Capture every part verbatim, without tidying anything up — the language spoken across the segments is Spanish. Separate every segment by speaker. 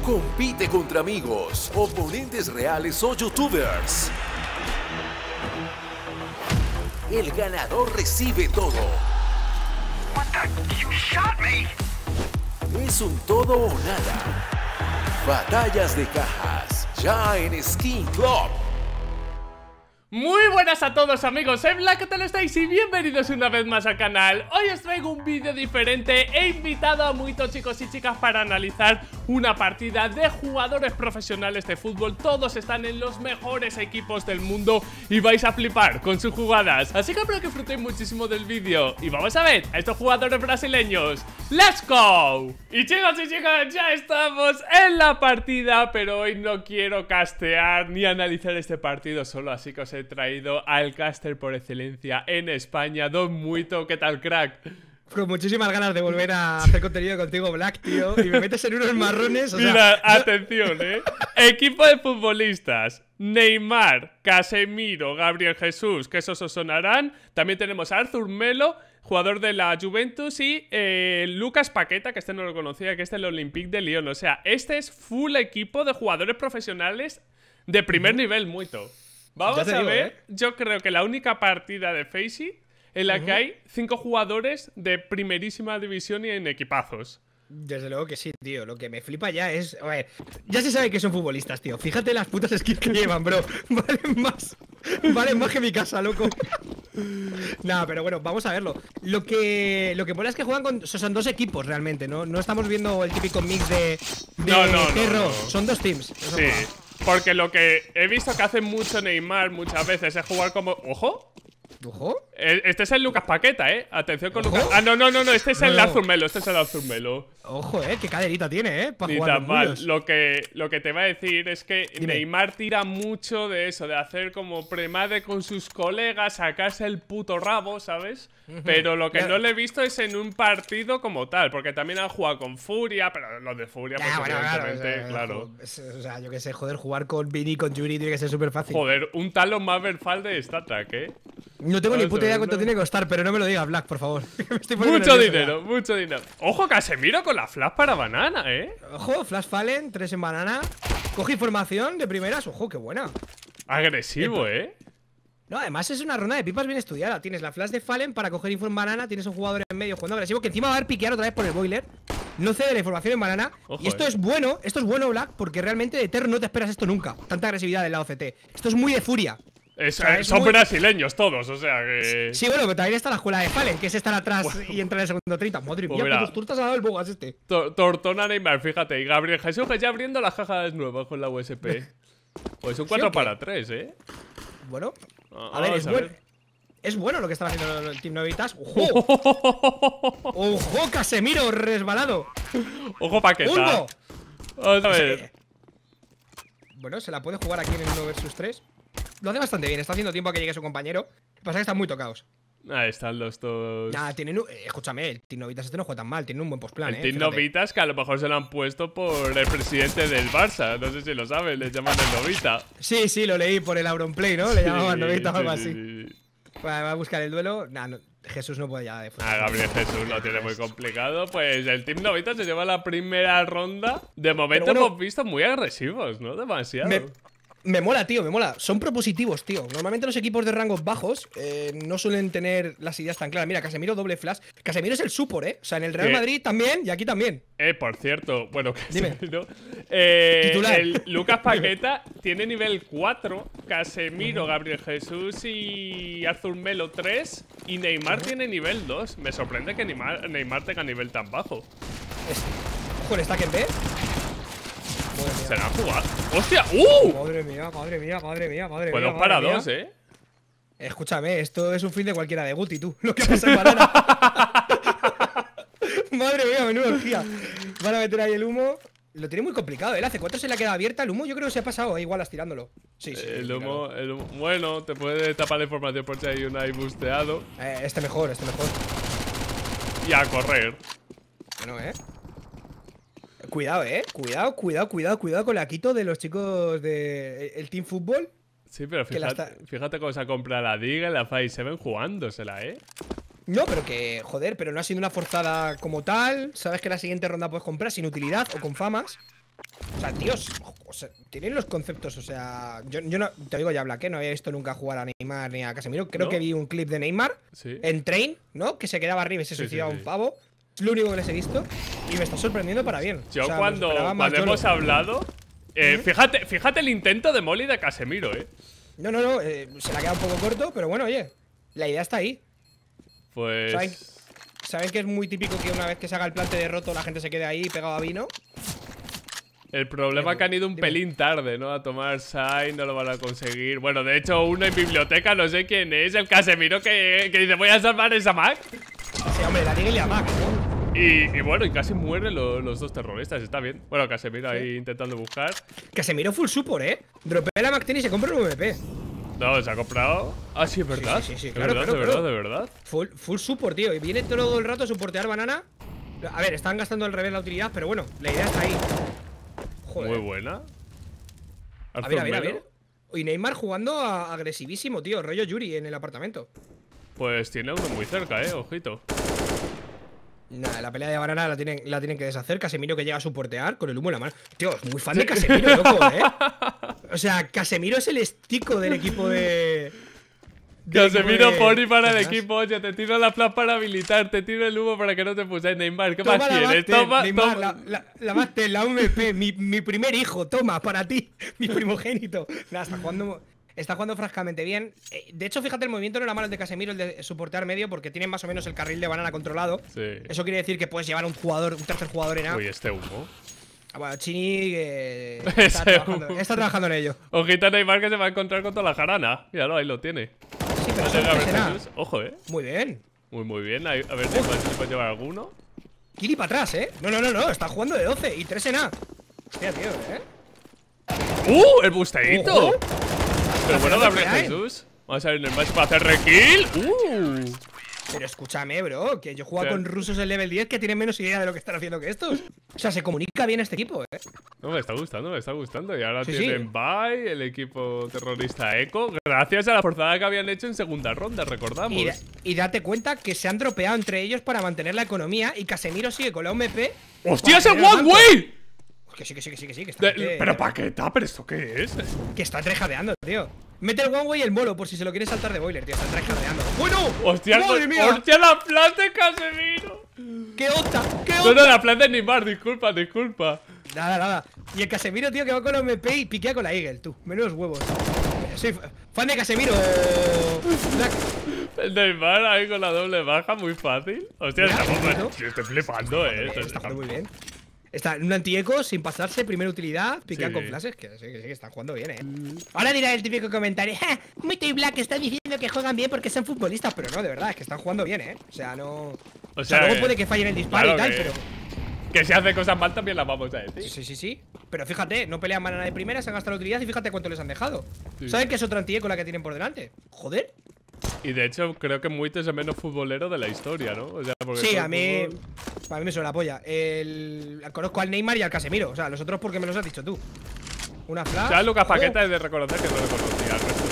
Speaker 1: Compite contra amigos, oponentes reales o youtubers. El ganador recibe todo.
Speaker 2: What the? You shot me.
Speaker 1: Es un todo o nada. Batallas de cajas, ya en Skin Club.
Speaker 3: Muy buenas a todos amigos, soy Black, ¿qué tal estáis? Y bienvenidos una vez más al canal. Hoy os traigo un vídeo diferente. He invitado a muchos chicos y chicas para analizar una partida de jugadores profesionales de fútbol. Todos están en los mejores equipos del mundo y vais a flipar con sus jugadas. Así que espero que disfrutéis muchísimo del vídeo. Y vamos a ver a estos jugadores brasileños. ¡Let's go! Y chicos y chicas, ya estamos en la partida. Pero hoy no quiero castear ni analizar este partido solo, así que os he traído al caster por excelencia en España, Don Muito. ¿Qué tal, crack?
Speaker 4: Con muchísimas ganas de volver a hacer contenido contigo, Black, tío. Y me metes en unos marrones, o
Speaker 3: Mira,
Speaker 4: sea,
Speaker 3: atención, eh equipo de futbolistas: Neymar, Casemiro, Gabriel Jesús, que esos os sonarán. También tenemos a Arthur Melo, jugador de la Juventus, y eh, Lucas Paqueta, que este no lo conocía, que este es el Olympique de Lyon. O sea, este es full equipo de jugadores profesionales de primer uh-huh. nivel, Muito. Vamos a
Speaker 4: digo,
Speaker 3: ver,
Speaker 4: ¿eh?
Speaker 3: yo creo que la única partida de Facey en la uh-huh. que hay cinco jugadores de primerísima división y en equipazos.
Speaker 4: Desde luego que sí, tío. Lo que me flipa ya es... A ver, ya se sabe que son futbolistas, tío. Fíjate las putas skins que llevan, bro. Valen más. Valen más que mi casa, loco. Nada, pero bueno, vamos a verlo. Lo que lo que mola es que juegan con... Son dos equipos realmente, ¿no? No estamos viendo el típico mix de... de
Speaker 3: no, no,
Speaker 4: perro.
Speaker 3: no, no.
Speaker 4: Son dos teams. Eso
Speaker 3: sí.
Speaker 4: mola.
Speaker 3: Porque lo que he visto que hace mucho Neymar muchas veces es jugar como... ¡Ojo!
Speaker 4: ¿Ojo?
Speaker 3: Este es el Lucas Paqueta, ¿eh? Atención con
Speaker 4: ¿Ojo?
Speaker 3: Lucas... Ah, no, no, no, no, este es
Speaker 4: no,
Speaker 3: el
Speaker 4: no.
Speaker 3: Arthur Melo, este es el Arthur Melo.
Speaker 4: Ojo, eh, qué caderita tiene, eh, para
Speaker 3: Ni
Speaker 4: jugar
Speaker 3: tan
Speaker 4: con
Speaker 3: mal.
Speaker 4: tuyos.
Speaker 3: Lo que, lo que te va a decir es que
Speaker 4: Dime.
Speaker 3: Neymar tira mucho de eso, de hacer como premade con sus colegas, sacarse el puto rabo, ¿sabes? Uh-huh. Pero lo que
Speaker 4: ya.
Speaker 3: no le he visto es en un partido como tal, porque también han jugado con Furia, pero los de Furia, pues
Speaker 4: ya, bueno,
Speaker 3: evidentemente,
Speaker 4: claro,
Speaker 3: claro.
Speaker 4: O sea, o sea, yo que sé, joder, jugar con Vini y con Yuri tiene que ser súper fácil.
Speaker 3: Joder, un tal los más verfal de StatTrack, ¿eh?
Speaker 4: No tengo
Speaker 3: Vamos
Speaker 4: ni puta idea
Speaker 3: ver,
Speaker 4: cuánto
Speaker 3: ¿no?
Speaker 4: tiene que costar, pero no me lo digas, Black, por favor. Me estoy poniendo
Speaker 3: Mucho
Speaker 4: nervioso
Speaker 3: dinero,
Speaker 4: ya.
Speaker 3: mucho dinero. Ojo, Casemiro con la flash para banana, ¿eh?
Speaker 4: Ojo, Flash Fallen, tres en banana. Coge información de primeras, ojo, qué buena.
Speaker 3: Agresivo, ¿eh?
Speaker 4: No, además es una ronda de pipas bien estudiada. Tienes la flash de Fallen para coger info en banana. Tienes un jugador en medio jugando agresivo que encima va a haber piquear otra vez por el boiler. No cede la información en banana.
Speaker 3: Ojo,
Speaker 4: y esto
Speaker 3: eh.
Speaker 4: es bueno, esto es bueno, Black, porque realmente de Terro no te esperas esto nunca. Tanta agresividad del lado C T. Esto es muy de furia.
Speaker 3: Es,
Speaker 4: O sea,
Speaker 3: eh,
Speaker 4: es
Speaker 3: son
Speaker 4: muy...
Speaker 3: brasileños todos, o sea que...
Speaker 4: Sí, bueno, pero también está la escuela de Fallen, que es estar atrás
Speaker 3: Bueno.
Speaker 4: y entrar en el segundo treinta. Madre
Speaker 3: Pues
Speaker 4: mía,
Speaker 3: mira.
Speaker 4: cuántos turtas ha dado el Bogas este.
Speaker 3: Tor- Tortona Neymar, fíjate. Y Gabriel Jesús que ya abriendo las cajas nuevas con la U S P. Pues un cuatro
Speaker 4: o qué?
Speaker 3: para tres, ¿eh?
Speaker 4: Bueno,
Speaker 3: Ah,
Speaker 4: a ver,
Speaker 3: vamos
Speaker 4: es
Speaker 3: a
Speaker 4: bueno.
Speaker 3: ver.
Speaker 4: Es bueno lo que estaba haciendo el Team Novitas. ¡Ojo! ¡Ojo, Casemiro! Resbalado.
Speaker 3: Ojo Paqueta.
Speaker 4: ¡Urbo!
Speaker 3: Vamos a ver.
Speaker 4: Eh, Bueno, se la puede jugar aquí en el uno versus tres. Lo hace bastante bien, está haciendo tiempo a que llegue su compañero. Lo que pasa es que están muy tocados.
Speaker 3: Ahí están los dos.
Speaker 4: Nada, tienen un... eh, escúchame, el Team Novitas este no juega tan mal, tiene un buen postplan,
Speaker 3: El
Speaker 4: eh.
Speaker 3: Team
Speaker 4: fíjate.
Speaker 3: Novitas que a lo mejor se lo han puesto por el presidente del Barça. No sé si lo saben, le llaman el Novita.
Speaker 4: Sí, sí, lo leí por el Auronplay, ¿no? Le llamaban
Speaker 3: Sí,
Speaker 4: Novita o algo
Speaker 3: sí,
Speaker 4: así.
Speaker 3: sí, sí.
Speaker 4: Va va a buscar el duelo. Nah, no, Jesús no puede ya de
Speaker 3: Ah, Gabriel Jesús lo tiene muy complicado. Pues el Team Novita se lleva la primera ronda. De momento
Speaker 4: Pero bueno,
Speaker 3: hemos visto muy agresivos, ¿no? Demasiado.
Speaker 4: Me, me mola, tío, me mola. Son propositivos, tío. Normalmente los equipos de rangos bajos eh, no suelen tener las ideas tan claras. Mira, Casemiro doble flash. Casemiro es el support, ¿eh? O sea, en el Real
Speaker 3: ¿Qué?
Speaker 4: Madrid también y aquí también.
Speaker 3: Eh, por cierto, bueno,
Speaker 4: Dime.
Speaker 3: Casemiro, eh,
Speaker 4: Titular.
Speaker 3: el Lucas Paqueta tiene nivel cuatro, Casemiro, Gabriel Jesús y Arthur Melo tres, y Neymar tiene nivel dos. Me sorprende que Neymar, Neymar tenga nivel tan bajo.
Speaker 4: Es... Ojo, el stack en B. Madre mía.
Speaker 3: ¿Se la han jugado? ¡Hostia! ¡Uh!
Speaker 4: Madre mía, madre mía, madre mía, madre
Speaker 3: Pues
Speaker 4: mía.
Speaker 3: dos para
Speaker 4: madre mía.
Speaker 3: dos, ¿eh?
Speaker 4: Escúchame, esto es un fin de cualquiera de Guti, tú. Lo que pasa en banana. Madre mía, menudo orgía. Van a meter ahí el humo. Lo tiene muy complicado, ¿eh? Hace cuatro se le ha quedado abierta. El humo yo creo que se ha pasado, eh, igual estirándolo. Sí, sí.
Speaker 3: El
Speaker 4: claro.
Speaker 3: humo, el humo. Bueno, te puede tapar la información por si hay un ahí busteado.
Speaker 4: Eh, este mejor, este mejor.
Speaker 3: Y a correr.
Speaker 4: Bueno, eh. Cuidado, eh. Cuidado, cuidado, cuidado, cuidado con la quito de los chicos de el Team Fútbol.
Speaker 3: Sí, pero
Speaker 4: Que la
Speaker 3: fíjate,
Speaker 4: está-
Speaker 3: fíjate cómo se ha comprado la Diga y la Five Seven jugándosela, ¿eh?
Speaker 4: No, pero que, joder, pero no ha sido una forzada como tal. Sabes que la siguiente ronda puedes comprar sin utilidad o con famas. O sea, tíos, o sea, tienen los conceptos, o sea, yo, yo no, te digo ya, Black, ¿eh? No había visto nunca jugar a Neymar ni a Casemiro. Creo
Speaker 3: ¿No?
Speaker 4: que vi un clip de Neymar
Speaker 3: Sí.
Speaker 4: en Train, ¿no? Que se quedaba arriba y se
Speaker 3: Sí,
Speaker 4: suicidaba
Speaker 3: sí, sí.
Speaker 4: un pavo. Es lo único que les he visto y me está sorprendiendo para bien.
Speaker 3: Yo
Speaker 4: O sea, me
Speaker 3: cuando,
Speaker 4: esperaba más
Speaker 3: cuando
Speaker 4: Yolo.
Speaker 3: hemos hablado, eh, fíjate, fíjate el intento de Molly de Casemiro, eh.
Speaker 4: No, no, no, eh, se la ha quedado un poco corto, pero bueno, oye, la idea está ahí.
Speaker 3: Pues.
Speaker 4: ¿Saben, ¿Saben que es muy típico que una vez que se haga el plante de roto la gente se quede ahí pegado a vino?
Speaker 3: El problema es que han ido un
Speaker 4: Dime.
Speaker 3: pelín tarde, ¿no? A tomar Sai, no lo van a conseguir. Bueno, de hecho, uno en biblioteca, no sé quién es, el Casemiro que, que dice, voy a salvar esa Mac.
Speaker 4: Sí, hombre, la Liga y la Mac, ¿no?
Speaker 3: Y, y bueno, y casi mueren lo- los dos terroristas, está bien. Bueno, Casemiro ahí intentando buscar.
Speaker 4: Casemiro full support, ¿eh? Dropea la Mac y se compra un M V P.
Speaker 3: No, se ha comprado. Ah, sí, es verdad.
Speaker 4: sí, sí, sí,
Speaker 3: De
Speaker 4: claro,
Speaker 3: verdad,
Speaker 4: claro,
Speaker 3: de verdad,
Speaker 4: claro.
Speaker 3: de verdad.
Speaker 4: Full, full support, tío. Y viene todo el rato a soportear banana. A ver, están gastando al revés la utilidad, pero bueno, la idea está ahí. Joder.
Speaker 3: Muy buena.
Speaker 4: A ver, a ver, a
Speaker 3: Arthur
Speaker 4: ver.
Speaker 3: Melo,
Speaker 4: Y Neymar jugando a- agresivísimo, tío. Rollo Yuri en el apartamento.
Speaker 3: pues tiene uno muy cerca, eh, ojito.
Speaker 4: Nah, la pelea de banana la tienen, la tienen que deshacer. Casemiro que llega a soportear con el humo en la mano. Tío, es muy fan de Casemiro, loco, ¿eh? O sea, Casemiro es el estico del equipo de. del equipo
Speaker 3: Casemiro
Speaker 4: de-
Speaker 3: pone para el
Speaker 4: ¿Sabes?
Speaker 3: equipo, oye, te tiro la flash para habilitar, te tiro el humo para que no te puse Neymar. ¿Qué
Speaker 4: Toma
Speaker 3: más
Speaker 4: la
Speaker 3: quieres?
Speaker 4: Master,
Speaker 3: Toma,
Speaker 4: Neymar,
Speaker 3: toma.
Speaker 4: La, la, la Master, la M V P, mi, mi primer hijo, toma, para ti, mi primogénito. Nada, está jugando, está jugando francamente bien. Eh, De hecho, fíjate, el movimiento no era malo el de Casemiro, el de soportear medio, porque tienen más o menos el carril de banana controlado.
Speaker 3: Sí.
Speaker 4: Eso quiere decir que puedes llevar a un jugador, un tercer jugador en A.
Speaker 3: Uy, este humo.
Speaker 4: Ah, Bueno, Chini eh,
Speaker 3: Ese
Speaker 4: está, trabajando,
Speaker 3: humo.
Speaker 4: está trabajando en ello.
Speaker 3: Ojito a Neymar que se va a encontrar con toda la jarana. Míralo, ahí lo tiene.
Speaker 4: Sí, pero
Speaker 3: No
Speaker 4: son
Speaker 3: llega a ver
Speaker 4: tres en A.
Speaker 3: Jesús. Ojo, eh.
Speaker 4: Muy bien.
Speaker 3: Muy, muy bien. Ahí- A ver, Neymar, si puede llevar alguno.
Speaker 4: Kiri para atrás, ¿eh? No, no, no, no, está jugando de doce y tres en A. Hostia, tío, ¿eh?
Speaker 3: ¡Uh! ¡El busteíto!
Speaker 4: Ojo.
Speaker 3: Pero bueno,
Speaker 4: Hace
Speaker 3: Gabriel
Speaker 4: lo que hay.
Speaker 3: Jesús. Vamos a ver Neymar para hacer rekill. ¡Uh!
Speaker 4: Pero escúchame, bro, que yo juego
Speaker 3: ¿Qué?
Speaker 4: con rusos en level diez que tienen menos idea de lo que están haciendo que estos. O sea, se comunica bien este equipo, ¿eh?
Speaker 3: No, me está gustando, me está gustando. Y ahora
Speaker 4: Sí,
Speaker 3: tienen
Speaker 4: sí.
Speaker 3: Bye, el equipo terrorista Echo. Gracias a la forzada que habían hecho en segunda ronda, recordamos.
Speaker 4: Y, da- y date cuenta que se han dropeado entre ellos para mantener la economía y Casemiro sigue con la O M P.
Speaker 3: ¡Hostia,
Speaker 4: para
Speaker 3: ese
Speaker 4: tener el
Speaker 3: one
Speaker 4: banco.
Speaker 3: way!
Speaker 4: Que sí, que sí, que sí, que sí, que está,
Speaker 3: De-
Speaker 4: que,
Speaker 3: Pero paqueta, ¿pero esto qué es?
Speaker 4: que está trejadeando, tío. Mete el one way y el molo por si se lo quiere saltar de boiler, tío. Está trejadeando. ¡Bueno!
Speaker 3: ¡Hostia,
Speaker 4: ¡Madre
Speaker 3: el-
Speaker 4: mía!
Speaker 3: ¡Hostia, la plan de Casemiro!
Speaker 4: ¡Qué onda! ¡Qué
Speaker 3: No,
Speaker 4: onda!
Speaker 3: no, la plan de Neymar, disculpa, disculpa.
Speaker 4: Nada, nada. Y el Casemiro, tío, que va con la O M P y piquea con la Eagle, tú. Menudos huevos. Soy fa- fan de Casemiro. Black.
Speaker 3: El Neymar ahí con la doble baja, muy fácil. Hostia,
Speaker 4: Mira,
Speaker 3: estamos,
Speaker 4: ¿no?
Speaker 3: yo estoy flipando, eh.
Speaker 4: Está,
Speaker 3: Esto-
Speaker 4: jugando muy bien. Está en un antieco, sin pasarse, primera utilidad, piquean
Speaker 3: Sí.
Speaker 4: con flashes, que sí, que sí, que están jugando bien, eh. Ahora dirá el típico comentario, ¡ja! Muy y Black está diciendo que juegan bien porque son futbolistas, pero no, de verdad, es que están jugando bien, eh. O sea, no. O
Speaker 3: O
Speaker 4: sea,
Speaker 3: sea,
Speaker 4: luego
Speaker 3: que-
Speaker 4: puede que fallen el disparo
Speaker 3: claro
Speaker 4: y tal,
Speaker 3: que-
Speaker 4: pero.
Speaker 3: Que si hace cosas mal también las vamos a decir.
Speaker 4: Sí, sí, sí. Pero fíjate, no pelean banana de primera, se han gastado la utilidad y fíjate cuánto les han dejado.
Speaker 3: Sí.
Speaker 4: ¿Saben que es otra antieco la que tienen por delante? Joder.
Speaker 3: Y de hecho, creo que Muito es el menos futbolero de la historia, ¿no? O sea, porque
Speaker 4: Sí,
Speaker 3: todo
Speaker 4: a
Speaker 3: el
Speaker 4: mí.
Speaker 3: fútbol-
Speaker 4: A mí me suena la polla. El... Conozco al Neymar y al Casemiro. O sea, los otros porque me los has dicho tú. Una flash.
Speaker 3: O sea, Lucas
Speaker 4: Oh.
Speaker 3: Paqueta es de reconocer que no lo conocía, el resto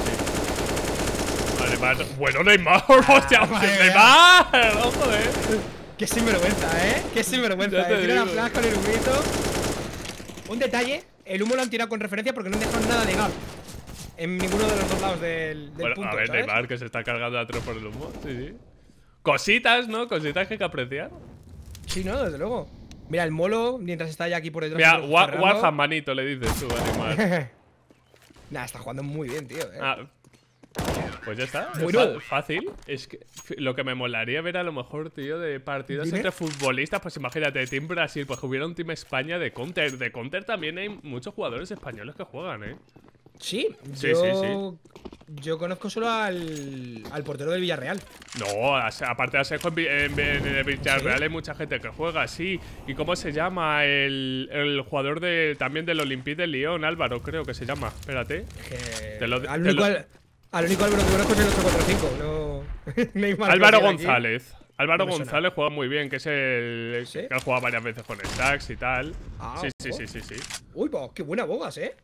Speaker 3: sí. Vale, Neymar. Bueno, Neymar, hostia,
Speaker 4: Ah, madre mía.
Speaker 3: Neymar, ojo, eh.
Speaker 4: Qué sinvergüenza, ¿eh? Qué sinvergüenza.
Speaker 3: Ya te
Speaker 4: eh. Tira la
Speaker 3: digo.
Speaker 4: flash con el humito. Un detalle: el humo lo han tirado con referencia porque no han dejado nada de gap en ninguno de los dos lados del, del
Speaker 3: Bueno,
Speaker 4: punto.
Speaker 3: a ver,
Speaker 4: ¿sabes?
Speaker 3: Neymar, que se está cargando a tres por el humo. Sí, sí. Cositas, ¿no? Cositas que hay que apreciar.
Speaker 4: Sí, no, desde luego. Mira, el molo, mientras está ya aquí por detrás.
Speaker 3: Mira,
Speaker 4: de
Speaker 3: Wa-
Speaker 4: Fernando.
Speaker 3: Warham, manito, le dices tú a Neymar.
Speaker 4: Nah, está jugando muy bien, tío. ¿eh?
Speaker 3: Ah, pues ya está. es
Speaker 4: Bueno.
Speaker 3: fa- fácil. Es que f- lo que me molaría ver a lo mejor, tío, de partidos
Speaker 4: Dime.
Speaker 3: entre futbolistas. Pues imagínate, Team Brasil, pues que hubiera un Team España de Counter. De Counter también hay muchos jugadores españoles que juegan, ¿eh?
Speaker 4: Sí,
Speaker 3: Sí,
Speaker 4: yo, yo conozco solo al, al portero del Villarreal.
Speaker 3: No, a- aparte de Asejo, en, Vi- en, en el Villarreal hay mucha gente que juega, sí. ¿Y cómo se llama? El, el jugador de también del Olympique de Lyon, Álvaro, creo que se llama. Espérate.
Speaker 4: Que
Speaker 3: Te lo-
Speaker 4: al,
Speaker 3: te
Speaker 4: único,
Speaker 3: lo-
Speaker 4: al, al único Álvaro que conozco es el ocho cuatro cinco. No. Neymar
Speaker 3: Álvaro
Speaker 4: que tiene aquí.
Speaker 3: González. Álvaro
Speaker 4: No me suena.
Speaker 3: González juega muy bien, que es el
Speaker 4: ¿Sí?
Speaker 3: que ha jugado varias veces con Stacks y tal.
Speaker 4: Ah,
Speaker 3: sí, sí,
Speaker 4: ojo.
Speaker 3: sí, sí, sí.
Speaker 4: Uy, pues qué buena bogas, eh.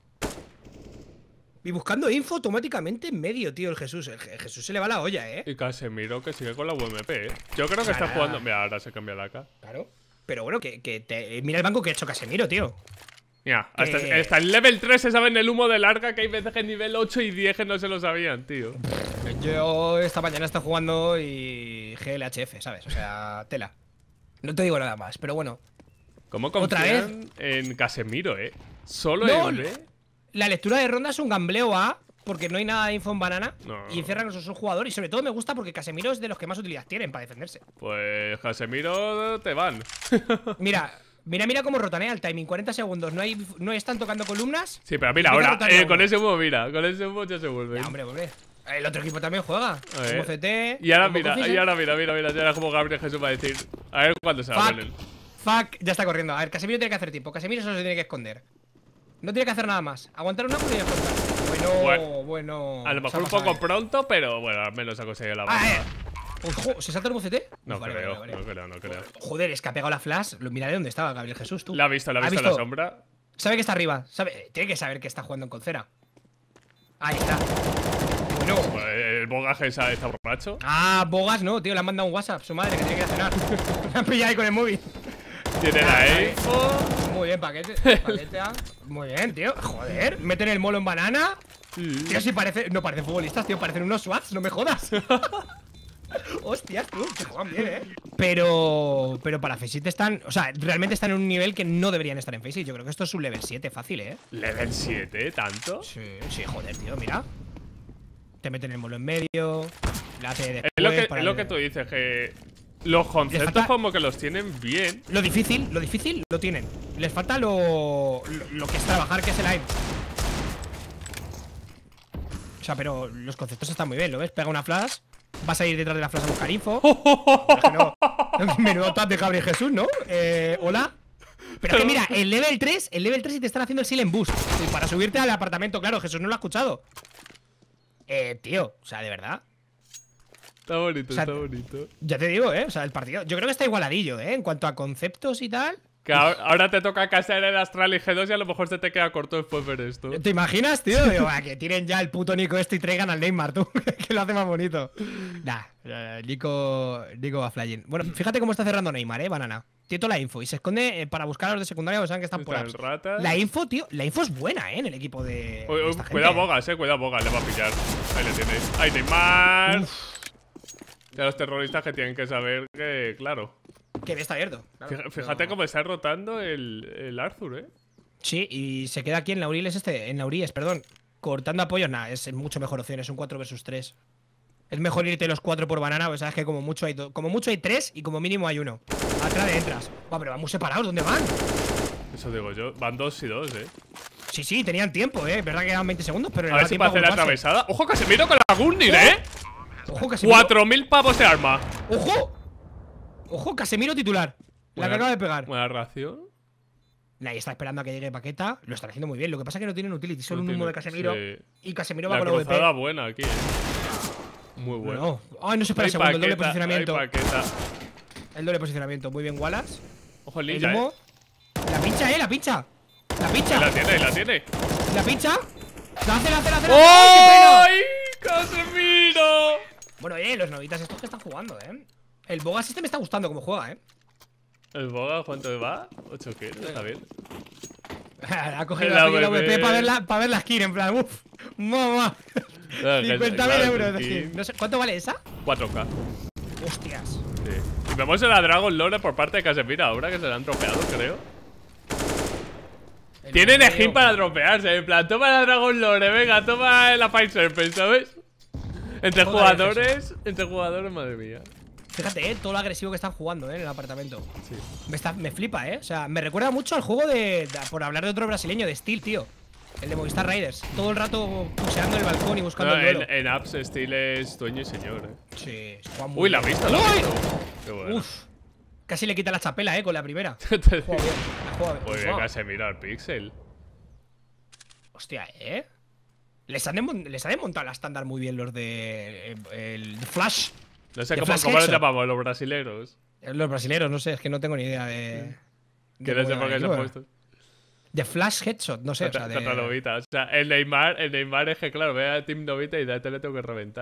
Speaker 4: Y buscando info automáticamente en medio, tío, el Jesús. El, Je- el Jesús se le va la olla, eh.
Speaker 3: Y Casemiro que sigue con la U M P, eh. Yo creo que está
Speaker 4: Nada.
Speaker 3: jugando. Mira, ahora se cambia la K.
Speaker 4: Claro. Pero bueno, que, que te- mira el banco que ha hecho Casemiro, tío.
Speaker 3: Mira,
Speaker 4: que...
Speaker 3: hasta, hasta el level tres se saben el humo de larga, que hay veces que en nivel ocho y diez que no se lo sabían, tío.
Speaker 4: Yo esta mañana estoy jugando y G L H F, ¿sabes? O sea, tela. No te digo nada más, pero bueno.
Speaker 3: ¿Cómo
Speaker 4: ¿Otra vez?
Speaker 3: confían en Casemiro, eh? Solo
Speaker 4: No,
Speaker 3: en B.
Speaker 4: La lectura de ronda es un gambleo A, porque no hay nada de info en banana.
Speaker 3: No.
Speaker 4: Y encierran a su jugador. Y sobre todo me gusta porque Casemiro es de los que más utilidad tienen para defenderse.
Speaker 3: Pues Casemiro te van.
Speaker 4: Mira, mira, mira cómo rotanea el timing. cuarenta segundos, no, hay, no están tocando columnas.
Speaker 3: Sí, pero mira,
Speaker 4: Y empieza a
Speaker 3: ahora,
Speaker 4: rotar
Speaker 3: eh,
Speaker 4: ya
Speaker 3: con
Speaker 4: uno.
Speaker 3: ese humo, mira, con ese humo ya se vuelve.
Speaker 4: Ya, hombre, hombre. El otro equipo también juega.
Speaker 3: A ver.
Speaker 4: Como C T.
Speaker 3: Y ahora
Speaker 4: como
Speaker 3: mira,
Speaker 4: Coffee,
Speaker 3: y ahora mira, mira, mira, ya era como Gabriel Jesús va a decir. A ver cuándo se va a
Speaker 4: Fuck.
Speaker 3: poner.
Speaker 4: Fuck, ya está corriendo. A ver, Casemiro tiene que hacer tiempo. Casemiro solo se tiene que esconder. No tiene que hacer nada más. Aguantar un ángulo y afrontar. Bueno,
Speaker 3: Bueno,
Speaker 4: bueno.
Speaker 3: A lo
Speaker 4: se
Speaker 3: mejor
Speaker 4: ha
Speaker 3: un
Speaker 4: pasado,
Speaker 3: poco
Speaker 4: eh.
Speaker 3: pronto, pero bueno, al menos ha conseguido la
Speaker 4: Ah,
Speaker 3: baja.
Speaker 4: eh. Ojo, ¿se salta el U C T?
Speaker 3: No
Speaker 4: Vale,
Speaker 3: creo,
Speaker 4: vale, vale.
Speaker 3: no creo, no creo.
Speaker 4: Joder, es que ha pegado la flash. Lo- Mira de dónde estaba Gabriel Jesús, tú.
Speaker 3: La ha visto, la ha
Speaker 4: ¿Ha
Speaker 3: visto, la
Speaker 4: visto?
Speaker 3: sombra.
Speaker 4: Sabe que está arriba. Sabe... Tiene que saber que está jugando en Concera. Ahí está. Bueno.
Speaker 3: Pues el bogaje está, está borracho.
Speaker 4: Ah, Bogas no, tío. Le han mandado un WhatsApp. Su madre que tiene que ir a cenar. Me han pillado ahí con el móvil.
Speaker 3: Tiene la info.
Speaker 4: Muy bien, paquete. Paquete A. Muy bien, tío. Joder. Meten el molo en banana. Tío, si parece. No parecen futbolistas, tío. Parecen unos swats. No me jodas. Hostias, tú. Que juegan bien, eh. Pero. Pero para Faceit están. O sea, realmente están en un nivel que no deberían estar en Faceit. Yo creo que esto es un level siete fácil, eh.
Speaker 3: Level siete, ¿tanto?
Speaker 4: Sí, sí, joder, tío. Mira. Te meten el molo en medio. La hace después.
Speaker 3: Es lo que,
Speaker 4: para
Speaker 3: es lo
Speaker 4: el-
Speaker 3: que tú dices, que los conceptos
Speaker 4: falta-
Speaker 3: como que los tienen bien.
Speaker 4: Lo difícil, lo difícil lo tienen. Les falta lo, lo, lo que es trabajar, que es el aim. O sea, pero los conceptos están muy bien, ¿lo ves? Pega una flash, vas a ir detrás de la flash a buscar info. Pero es que no. Menudo tap de Gabriel Jesús, ¿no? Eh, hola. Pero es que mira, el level tres, el level tres y te están haciendo el silent boost. Y para subirte al apartamento, claro, Jesús no lo ha escuchado. Eh, tío, o sea, de verdad.
Speaker 3: Está bonito,
Speaker 4: O sea,
Speaker 3: está bonito.
Speaker 4: Ya te digo, ¿eh? O sea, el partido. Yo creo que está igualadillo, ¿eh? En cuanto a conceptos y tal.
Speaker 3: Que ahora, ahora te toca casear el Astral y G dos y a lo mejor se te queda corto después ver esto.
Speaker 4: ¿Te imaginas, tío? Digo, "Ah, que tiren ya el puto Nico esto y traigan al Neymar, tú. Que lo hace más bonito. Nah, eh, Nico, Nico va flying. Bueno, fíjate cómo está cerrando Neymar, eh, banana. Tiene toda la info y se esconde eh, para buscar a los de secundaria porque saben que están por
Speaker 3: Están
Speaker 4: apps.
Speaker 3: ratas.
Speaker 4: La info, tío, la info es buena, eh, en el equipo de.
Speaker 3: Uy,
Speaker 4: de
Speaker 3: uy,
Speaker 4: esta gente,
Speaker 3: cuidado
Speaker 4: eh.
Speaker 3: Bogas, eh, cuidado Bogas, le va a pillar. Ahí le tienes. Ahí Neymar. Ya los terroristas que tienen que saber que, claro.
Speaker 4: Que está abierto. claro.
Speaker 3: Fija- Fíjate
Speaker 4: No.
Speaker 3: cómo está rotando el, el Arthur, eh.
Speaker 4: Sí, y se queda aquí en Lauriles este, en Lauríes, perdón. Cortando apoyos, nada, es mucho mejor opción, es un cuatro versus tres. Es mejor irte los cuatro por banana, pues sabes que como mucho hay do- como mucho hay tres y como mínimo hay uno. Atrás de entras. Buah, pero van muy separados, ¿dónde van?
Speaker 3: Eso digo yo. Van dos y dos, eh.
Speaker 4: Sí, sí, tenían tiempo, eh. Es verdad que quedan veinte segundos, pero
Speaker 3: A
Speaker 4: les
Speaker 3: ver
Speaker 4: da
Speaker 3: si
Speaker 4: tiempo
Speaker 3: puede hacer la
Speaker 4: agruparse.
Speaker 3: atravesada. ¡Ojo que se mira con la Gurnir, eh!
Speaker 4: Ojo, Casemiro.
Speaker 3: cuatro mil pavos de arma.
Speaker 4: ¡Ojo! Ojo, Casemiro titular. La que acaba de pegar.
Speaker 3: Buena ración.
Speaker 4: Nadie está esperando a que llegue Paqueta. Lo están haciendo muy bien. Lo que pasa es que no tienen utility, solo
Speaker 3: No
Speaker 4: un
Speaker 3: tiene-
Speaker 4: humo de Casemiro.
Speaker 3: sí.
Speaker 4: Y Casemiro va
Speaker 3: La
Speaker 4: con la V P.
Speaker 3: cruzada buena aquí, eh. Muy buena.
Speaker 4: No. Ay, no se espera
Speaker 3: Ay,
Speaker 4: el segundo. El doble
Speaker 3: Paqueta,
Speaker 4: posicionamiento.
Speaker 3: ay, Paqueta.
Speaker 4: El doble posicionamiento. Muy bien, Wallace.
Speaker 3: Ojo el
Speaker 4: El
Speaker 3: ninja,
Speaker 4: humo.
Speaker 3: eh.
Speaker 4: La pincha, eh, la pincha. La
Speaker 3: Ahí
Speaker 4: pincha.
Speaker 3: la tiene, ahí la tiene.
Speaker 4: La pincha. La hace, la hace, la hace. la hace. ¡Ay,
Speaker 3: ¡Ay! ¡Casemiro!
Speaker 4: qué pena! Bueno, eh, los novitas estos que están jugando, eh. El Bogas este me está gustando como juega, eh.
Speaker 3: ¿El Boga cuánto va? ocho kills, está bien.
Speaker 4: Ha cogido
Speaker 3: La
Speaker 4: la, la
Speaker 3: V P.
Speaker 4: V P para ver la, para ver la skin, en plan, uff. Mamá.
Speaker 3: Claro,
Speaker 4: cincuenta mil
Speaker 3: claro,
Speaker 4: euros de
Speaker 3: sí.
Speaker 4: skin. No sé, ¿cuánto vale esa?
Speaker 3: cuatro K.
Speaker 4: Hostias.
Speaker 3: Sí. Y vemos la Dragon Lore por parte de Casemiro ahora que se la han tropeado, creo.
Speaker 4: El
Speaker 3: Tienen
Speaker 4: medio-
Speaker 3: skin para dropearse, en plan, toma la Dragon Lore, venga, toma la Fire Serpent, ¿sabes? Entre
Speaker 4: Joder,
Speaker 3: jugadores, entre jugadores, madre mía.
Speaker 4: Fíjate, eh, todo lo agresivo que están jugando, eh, en el apartamento.
Speaker 3: Sí.
Speaker 4: Me, está, me flipa, eh. O sea, me recuerda mucho al juego de, de- por hablar de otro brasileño, de Steel, tío. El de Movistar Riders. Todo el rato puseando el balcón y buscando
Speaker 3: No,
Speaker 4: el duelo.
Speaker 3: en, en apps Steel es dueño y señor, eh.
Speaker 4: Sí, se juega muy
Speaker 3: Uy, la ha
Speaker 4: bien.
Speaker 3: visto, la ha
Speaker 4: ¡Uy!
Speaker 3: visto. Qué bueno.
Speaker 4: Uf. Casi le quita la chapela, eh, con la primera.
Speaker 3: Te
Speaker 4: Juega
Speaker 3: digo.
Speaker 4: bien, la juega bien.
Speaker 3: Muy bien,
Speaker 4: Uf,
Speaker 3: Casemiro al pixel.
Speaker 4: Hostia, eh. Les han, desmon- les han desmontado la estándar muy bien los de. eh, El de Flash.
Speaker 3: No sé
Speaker 4: ¿De
Speaker 3: cómo,
Speaker 4: Flash
Speaker 3: cómo los
Speaker 4: Headshot?
Speaker 3: llamamos los brasileros.
Speaker 4: Eh, Los brasileros, no sé, es que no tengo ni idea de.
Speaker 3: Que no sé por qué se han puesto.
Speaker 4: De Flash Headshot, no sé, o sea,
Speaker 3: Contra,
Speaker 4: de.
Speaker 3: contra Novita. O sea, el Neymar, el Neymar es que, claro, ve a Team Novita y de te le tengo que reventar.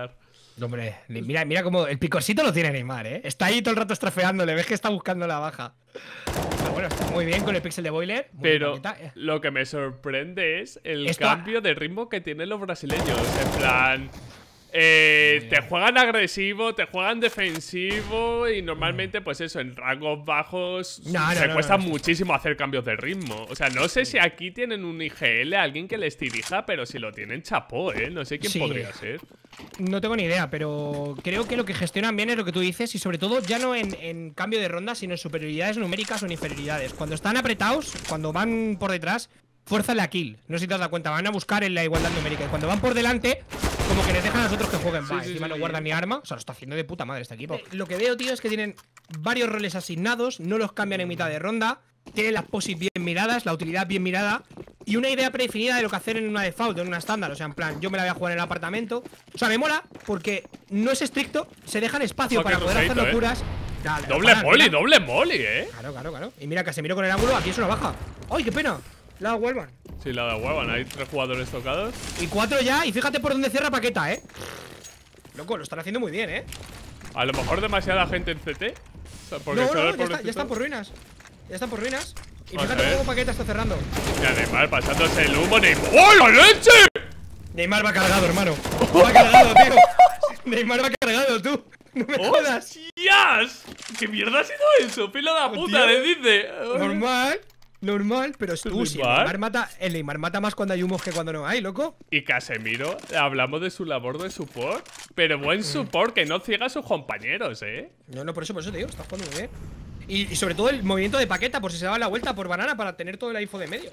Speaker 4: Hombre, mira, mira cómo el picorcito lo tiene Neymar, ¿eh? Está ahí todo el rato estrafeándole, ves que está buscando la baja. Pero bueno, está muy bien con el pixel de Boiler.
Speaker 3: Pero lo que me sorprende es el Esta... cambio de ritmo que tienen los brasileños. En plan, eh, te juegan agresivo, te juegan defensivo y normalmente, pues eso, en rangos bajos
Speaker 4: no, no,
Speaker 3: se
Speaker 4: no,
Speaker 3: cuesta
Speaker 4: no, no,
Speaker 3: muchísimo hacer cambios de ritmo. O sea, no sé si aquí tienen un I G L, alguien que les dirija, pero si lo tienen, chapó, ¿eh? No sé quién
Speaker 4: sí.
Speaker 3: podría ser.
Speaker 4: No tengo ni idea, pero creo que lo que gestionan bien es lo que tú dices. Y sobre todo, ya no en, en cambio de ronda, sino en superioridades numéricas o en inferioridades. Cuando están apretados, cuando van por detrás, fuerzan la kill. No sé si te has dado cuenta, van a buscar en la igualdad numérica. Y cuando van por delante, como que les dejan a los otros que jueguen. Sí, Va, sí, encima sí, no guardan ni arma. O sea, lo está haciendo de puta madre este equipo. Eh, lo que veo, tío, es que tienen varios roles asignados. No los cambian en mitad de ronda. Tienen las posis bien miradas, la utilidad bien mirada. Y una idea predefinida de lo que hacer en una default, en una estándar. O sea, en plan, yo me la voy a jugar en el apartamento. O sea, me mola porque no es estricto. Se dejan espacio para poder hacer locuras.
Speaker 3: eh. Dale, doble molly, doble molly, eh.
Speaker 4: Claro, claro, claro. Y mira, Casemiro con el ángulo, aquí es una baja. ¡Ay, qué pena! La Huelvan.
Speaker 3: Sí, la de Huelvan, hay tres jugadores tocados.
Speaker 4: Y cuatro ya, y fíjate por dónde cierra Paqueta, eh. Loco, lo están haciendo muy bien, eh.
Speaker 3: A lo mejor demasiada gente en C T. O sea, porque
Speaker 4: no, no, ya, está, ya están por ruinas. Ya están por ruinas. Y
Speaker 3: Vamos
Speaker 4: fíjate cómo Paqueta está cerrando.
Speaker 3: Ya Neymar pasándose el humo. Neymar. ¡Oh, la leche!
Speaker 4: Neymar va cargado, hermano. Va cargado, tío. Neymar va cargado, tú. No me jodas.
Speaker 3: ¡Hostias! ¿Qué mierda ha sido eso? Pilo de la puta, le dice.
Speaker 4: Normal. Normal, pero es tú, si el Neymar mata, el Neymar mata más cuando hay humos que cuando no hay, loco.
Speaker 3: Y Casemiro, hablamos de su labor de support, pero buen support que no ciega a sus compañeros, ¿eh?
Speaker 4: No, no, por eso, por eso te digo, está jugando muy bien. Y, y sobre todo el movimiento de Paqueta, por si se daba la vuelta por banana para tener toda la info de medio.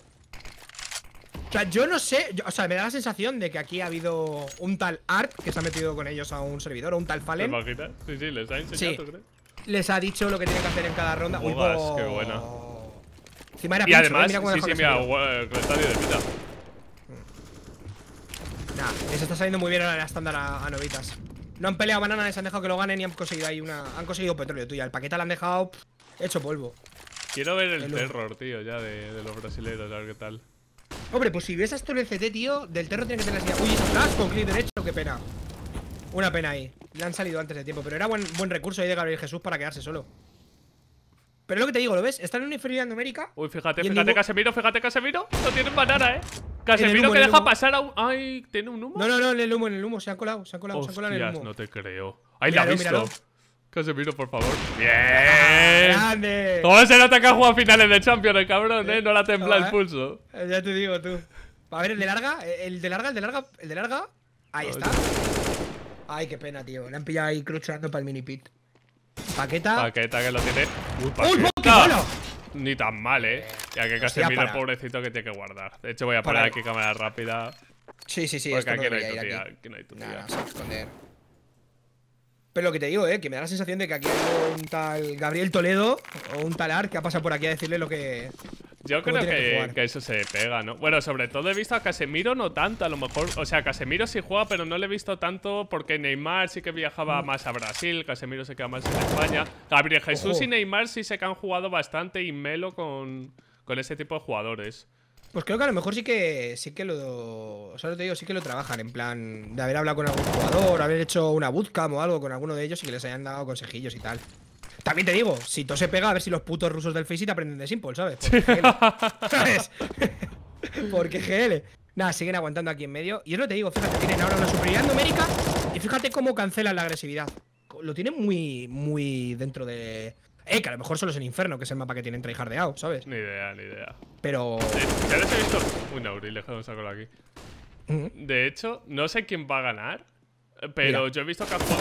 Speaker 4: O sea, yo no sé, yo, o sea, me da la sensación de que aquí ha habido un tal Art que se ha metido con ellos a un servidor, o un tal Fallen.
Speaker 3: ¿Te imaginas? Sí, sí, les ha enseñado,
Speaker 4: sí.
Speaker 3: ¿tú crees?
Speaker 4: Les ha dicho lo que tienen que hacer en cada ronda. Uy,
Speaker 3: oh, qué buena.
Speaker 4: Encima era
Speaker 3: y
Speaker 4: pincho,
Speaker 3: además,
Speaker 4: ¿eh? Mira
Speaker 3: sí, sí, mira, Cretario de pita.
Speaker 4: Nah, les está saliendo muy bien ahora la estándar a, a novitas. No han peleado banana, les han dejado que lo ganen y han conseguido ahí una. Han conseguido petróleo, tuya. El Paqueta le han dejado pff, hecho polvo.
Speaker 3: Quiero ver el, el terror, tío, ya de, de los brasileños, a ver qué tal.
Speaker 4: Hombre, pues si ves esto en el C T, tío, del terror tiene que tener así. Uy, esa flash con clic derecho, qué pena. Una pena ahí. Le han salido antes de tiempo, pero era buen, buen recurso ahí de Gabriel Jesús para quedarse solo. Pero lo que te digo, ¿lo ves? Están en una inferioridad numérica.
Speaker 3: Uy, fíjate, fíjate, ningún... Casemiro, fíjate, Casemiro. No tienen banana, eh. Casemiro humo, que deja pasar a un. Ay, ¿tiene un humo?
Speaker 4: No, no, no, en el humo, en el humo. Se han colado, se han colado,
Speaker 3: Hostias,
Speaker 4: se han colado en el humo.
Speaker 3: No te creo. Ahí la ha visto. Míralo. Casemiro, por favor. ¡Bien!
Speaker 4: ¡Grande!
Speaker 3: ¿Cómo se nota que ha jugado finales de Champions, el cabrón, eh? No la tembla el pulso.
Speaker 4: Ya te digo, tú. A ver, el de larga, el de larga, el de larga, el de larga. Ahí está. Ay, qué pena, tío. Le han pillado ahí cruchando para el mini pit. Paqueta.
Speaker 3: Paqueta que lo tiene.
Speaker 4: Uy, Paqueta. ¡Qué malo!
Speaker 3: Ni tan mal, eh. Ya que Casemiro, Hostia, pobrecito, que tiene que guardar. De hecho, voy a poner para. aquí cámara rápida.
Speaker 4: Sí, sí, sí.
Speaker 3: Porque aquí no,
Speaker 4: no
Speaker 3: hay tu tía. Aquí no hay tu tía.
Speaker 4: Nada, no, se va a esconder. Pero lo que te digo, eh, que me da la sensación de que aquí hay un tal Gabriel Toledo o un tal Art que ha pasado por aquí a decirle lo que.
Speaker 3: Yo creo que, que, que eso se pega, ¿no? Bueno, sobre todo he visto a Casemiro no tanto, a lo mejor. O sea, Casemiro sí juega, pero no le he visto tanto porque Neymar sí que viajaba mm. más a Brasil, Casemiro se queda más en España. Gabriel Jesús Ojo. y Neymar sí se que han jugado bastante y Melo con, con ese tipo de jugadores.
Speaker 4: Pues creo que a lo mejor sí que sí que lo. O sea, te digo, sí que lo trabajan. En plan, de haber hablado con algún jugador, haber hecho una bootcamp o algo con alguno de ellos y que les hayan dado consejillos y tal. También te digo, si todo se pega, a ver si los putos rusos del Faceit aprenden de Simple, ¿sabes? Porque G L. ¿Sabes? Porque G L. Nada, siguen aguantando aquí en medio. Y yo no te digo, fíjate, tienen ahora una superioridad numérica. Y fíjate cómo cancelan la agresividad. Lo tienen muy, muy dentro de. Eh, que a lo mejor solo es el infierno, que es el mapa que tienen tryhardeado, ¿sabes?
Speaker 3: Ni idea, ni idea.
Speaker 4: Pero.
Speaker 3: De, ya les he visto. Uy, no, Auril, déjame sacarlo aquí. Uh-huh. De hecho, no sé quién va a ganar. Pero Mira. yo he visto que juega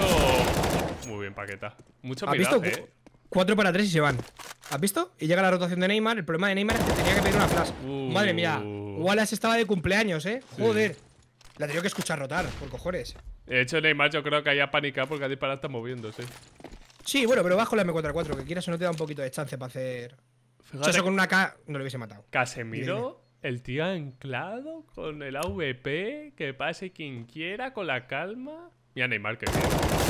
Speaker 3: mucho. Muy bien, Paqueta. Mucho
Speaker 4: ¿Has
Speaker 3: miraje,
Speaker 4: visto?
Speaker 3: eh.
Speaker 4: cuatro para tres y se van. ¿Has visto? Y llega la rotación de Neymar. El problema de Neymar es que tenía que pedir una flash.
Speaker 3: Uh.
Speaker 4: Madre mía. Wallace estaba de cumpleaños, eh. Joder. Sí. La he tenido que escuchar rotar, por cojones.
Speaker 3: De hecho, Neymar yo creo que haya panicado porque ha disparado está moviéndose.
Speaker 4: Sí, bueno, pero bajo la M cuatro cuatro, que quieras o no te da un poquito de chance para hacer. Fíjate, o sea, eso con una K no lo hubiese matado.
Speaker 3: Casemiro, el tío anclado con el A V P, que pase quien quiera, con la calma. Mira Neymar, que bien.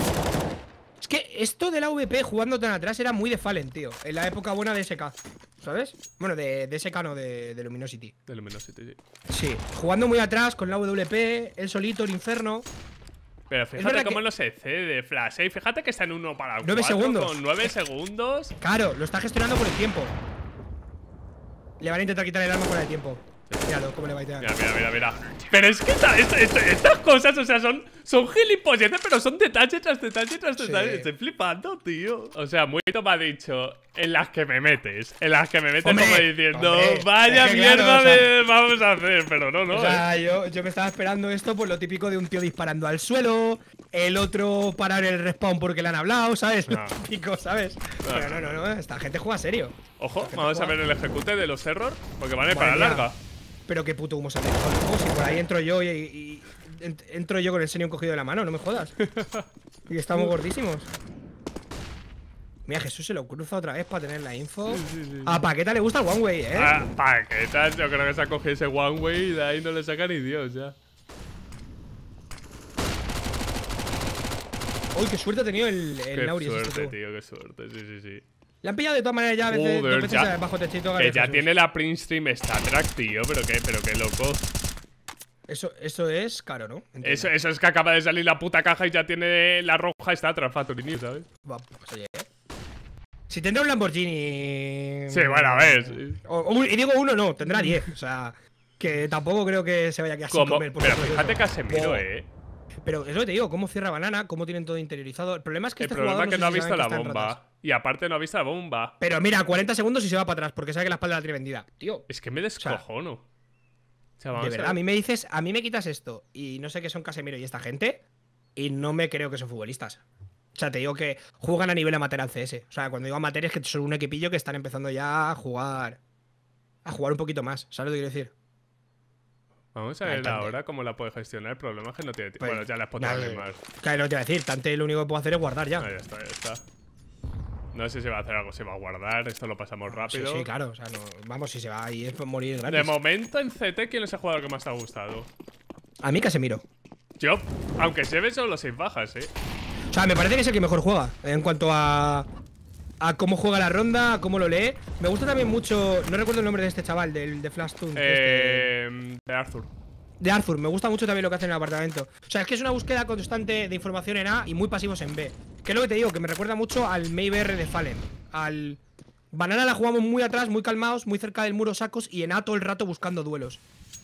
Speaker 4: Es que esto del A V P jugando tan atrás era muy de Fallen, tío. En la época buena de S K, ¿sabes? Bueno, de, de S K no, de, de Luminosity.
Speaker 3: De Luminosity, sí.
Speaker 4: Sí, jugando muy atrás con la A W P, él solito, el inferno.
Speaker 3: Pero fíjate cómo que... no se cede Flash, ¿eh? Fíjate que está en uno para
Speaker 4: nueve segundos.
Speaker 3: Con nueve segundos.
Speaker 4: Claro, lo está gestionando por el tiempo. Le van a intentar quitar el arma por el tiempo. Míralo, cómo le va a tirar.
Speaker 3: Mira, mira, mira, mira. Pero es que esta, esta, esta, estas cosas, o sea, son, son gilipolleces, pero son detalle tras detalle tras detalle. Sí. Estoy flipando, tío. O sea, Muito me ha dicho, en las que me metes. En las que me metes, hombre, como diciendo, hombre, vaya es que mierda claro, de, o sea, vamos a hacer, pero no, no.
Speaker 4: O sea, eh. yo, yo me estaba esperando esto por lo típico de un tío disparando al suelo, el otro parar el respawn porque le han hablado, ¿sabes? No. Lo típico, ¿sabes? No. Pero no, no, no, esta gente juega serio.
Speaker 3: Ojo, vamos juega... a ver el ejecute de los error, porque van a ir para larga.
Speaker 4: Pero qué puto humo se ha pegado. Si por ahí entro yo y, y, y entro yo con el Xenion cogido de la mano, no me jodas. Y estamos gordísimos. Mira, Jesús se lo cruza otra vez para tener la info. Sí, sí, sí. A Paqueta le gusta el one way, eh.
Speaker 3: A Paqueta, yo creo que se ha cogido ese one way y de ahí no le saca ni Dios ya.
Speaker 4: Uy, qué suerte ha tenido el, el
Speaker 3: qué
Speaker 4: Nauris.
Speaker 3: Qué suerte,
Speaker 4: este
Speaker 3: tío, qué suerte, sí, sí, sí.
Speaker 4: Le han pillado de todas maneras ya a veces,
Speaker 3: Joder,
Speaker 4: dos veces
Speaker 3: ya,
Speaker 4: bajo techito.
Speaker 3: Que ya
Speaker 4: Jesús.
Speaker 3: Tiene la Prince Stream Stat Track, tío, pero qué, pero qué loco.
Speaker 4: Eso, eso es caro, ¿no?
Speaker 3: Eso, eso es que acaba de salir la puta caja y ya tiene la roja Stat Track Factory, ¿sabes?
Speaker 4: Pues oye, ¿eh? Si tendrá un Lamborghini…
Speaker 3: Sí, bueno, a ver. Sí.
Speaker 4: O, o, y digo uno, no, tendrá diez. O sea, que tampoco creo que se vaya a quedar sin comer.
Speaker 3: Pero fíjate Casemiro, oh. eh.
Speaker 4: Pero es lo que te digo, cómo cierra Banana, cómo tienen todo interiorizado. El problema es que
Speaker 3: el
Speaker 4: este
Speaker 3: problema
Speaker 4: jugador
Speaker 3: es que
Speaker 4: no,
Speaker 3: no ha visto la bomba.
Speaker 4: Y
Speaker 3: aparte no ha visto la bomba.
Speaker 4: Pero mira, cuarenta segundos y se va para atrás porque sabe que la espalda la tiene vendida. Tío.
Speaker 3: Es que me descojono. O
Speaker 4: sea, de verdad, a, a mí me dices, a mí me quitas esto y no sé qué son Casemiro y esta gente y no me creo que son futbolistas. O sea, te digo que juegan a nivel amateur al C S. O sea, cuando digo amateur es que son un equipillo que están empezando ya a jugar a jugar un poquito más. ¿Sabes lo que quiero decir?
Speaker 3: Vamos a ver Tante. Ahora cómo la puede gestionar. El problema es que no tiene tiempo. Pues, bueno, ya la has podido más.
Speaker 4: Claro, no te voy a decir. Tante lo único que puedo hacer es guardar ya.
Speaker 3: Ah, ya está, ya está. No sé si va a hacer algo, se va a guardar. Esto lo pasamos rápido.
Speaker 4: Sí, sí, claro. O sea, no, vamos, si se va ahí es por morir gratis.
Speaker 3: De momento en C T, ¿quién es el jugador que más te ha gustado?
Speaker 4: A mí Casemiro.
Speaker 3: Yo, aunque lleve solo seis bajas, eh.
Speaker 4: O sea, me parece que es el que mejor juega. En cuanto a. A cómo juega la ronda, a cómo lo lee. Me gusta también mucho. No recuerdo el nombre de este chaval, del de Flash Toon.
Speaker 3: Eh. Este, de Arthur.
Speaker 4: De Arthur, me gusta mucho también lo que hace en el apartamento. O sea, es que es una búsqueda constante de información en A y muy pasivos en B. Que es lo que te digo, que me recuerda mucho al Mayberry de Fallen. Al Banana la jugamos muy atrás, muy calmados, muy cerca del muro sacos y en A todo el rato buscando duelos.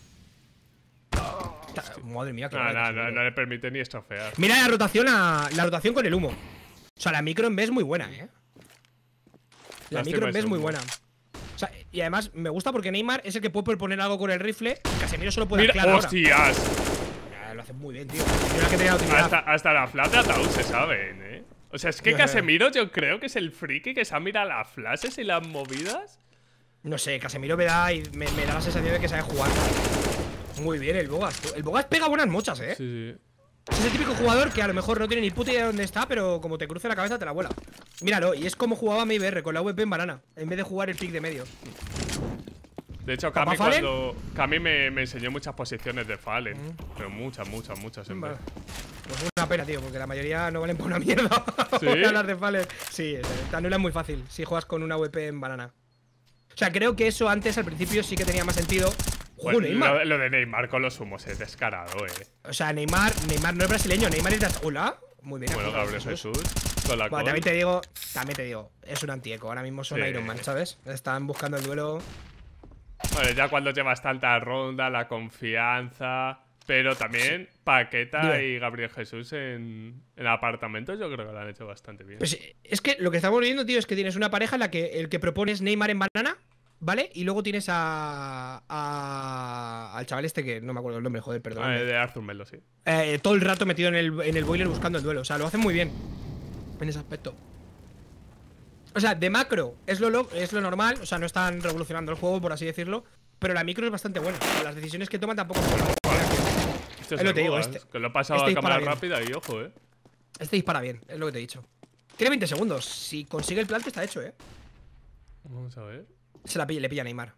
Speaker 4: Madre mía, qué
Speaker 3: no, no, no, no le permite ni estrofear.
Speaker 4: Mira la rotación a, la rotación con el humo. O sea, la micro en B es muy buena, eh. La Lástima micro en B es muy buena. O sea, y además me gusta porque Neymar es el que puede proponer algo con el rifle. Casemiro solo puede
Speaker 3: Mira,
Speaker 4: aclarar
Speaker 3: hostias.
Speaker 4: Ahora. Lo hace muy bien, tío. Que tenía
Speaker 3: hasta, hasta la flash de ataúd se saben, eh. O sea, es que no, Casemiro yo creo que es el friki que se ha mirado las flashes y las movidas.
Speaker 4: No sé, Casemiro me da, me, me da la sensación de que sabe jugar. Muy bien el Bogas. El Bogas pega buenas mochas, eh.
Speaker 3: Sí, sí.
Speaker 4: Es el típico jugador que a lo mejor no tiene ni puta idea de dónde está, pero como te cruce la cabeza te la vuela. Míralo, y es como jugaba mi I B R con la V P en banana, en vez de jugar el pick de medio.
Speaker 3: De hecho, Cami cuando Cami me, me enseñó muchas posiciones de Fallen, mm. pero muchas, muchas, muchas en vale.
Speaker 4: Pues una pena, tío, porque la mayoría no valen por una mierda.
Speaker 3: ¿Sí?
Speaker 4: Las de Fallen. Sí, te anulan muy fácil si juegas con una V P en banana. O sea, creo que eso antes, al principio, sí que tenía más sentido.
Speaker 3: Bueno, lo, lo de Neymar con los humos es descarado, eh.
Speaker 4: O sea, Neymar, Neymar no es brasileño, Neymar es de… Hola. Muy bien.
Speaker 3: Bueno, Gabriel Jesús. Con la
Speaker 4: bueno, también te digo, también te digo, es un antieco. Ahora mismo son sí. Iron Man, ¿sabes? Están buscando el duelo.
Speaker 3: Vale, ya cuando llevas tanta ronda, la confianza. Pero también sí. Paqueta Dime. y Gabriel Jesús en, en apartamentos, yo creo que lo han hecho bastante bien.
Speaker 4: Pues es que lo que estamos viendo, tío, es que tienes una pareja en la que el que propone es Neymar en banana. ¿Vale? Y luego tienes a, a al chaval este que no me acuerdo el nombre, joder, perdón.
Speaker 3: Ah, de Arthur Melo, sí.
Speaker 4: Eh, todo el rato metido en el, en el boiler buscando el duelo. O sea, lo hacen muy bien en ese aspecto. O sea, de macro es lo, es lo normal. O sea, no están revolucionando el juego, por así decirlo. Pero la micro es bastante buena. O sea, las decisiones que toman tampoco son buenas.
Speaker 3: Este es lo que te digo, este. Que lo he pasado este a cámara rápida y ojo, eh.
Speaker 4: Este dispara bien, es lo que te he dicho. Tiene veinte segundos. Si consigue el plante está hecho, eh.
Speaker 3: Vamos a ver.
Speaker 4: Se la pilla, le pilla a Neymar.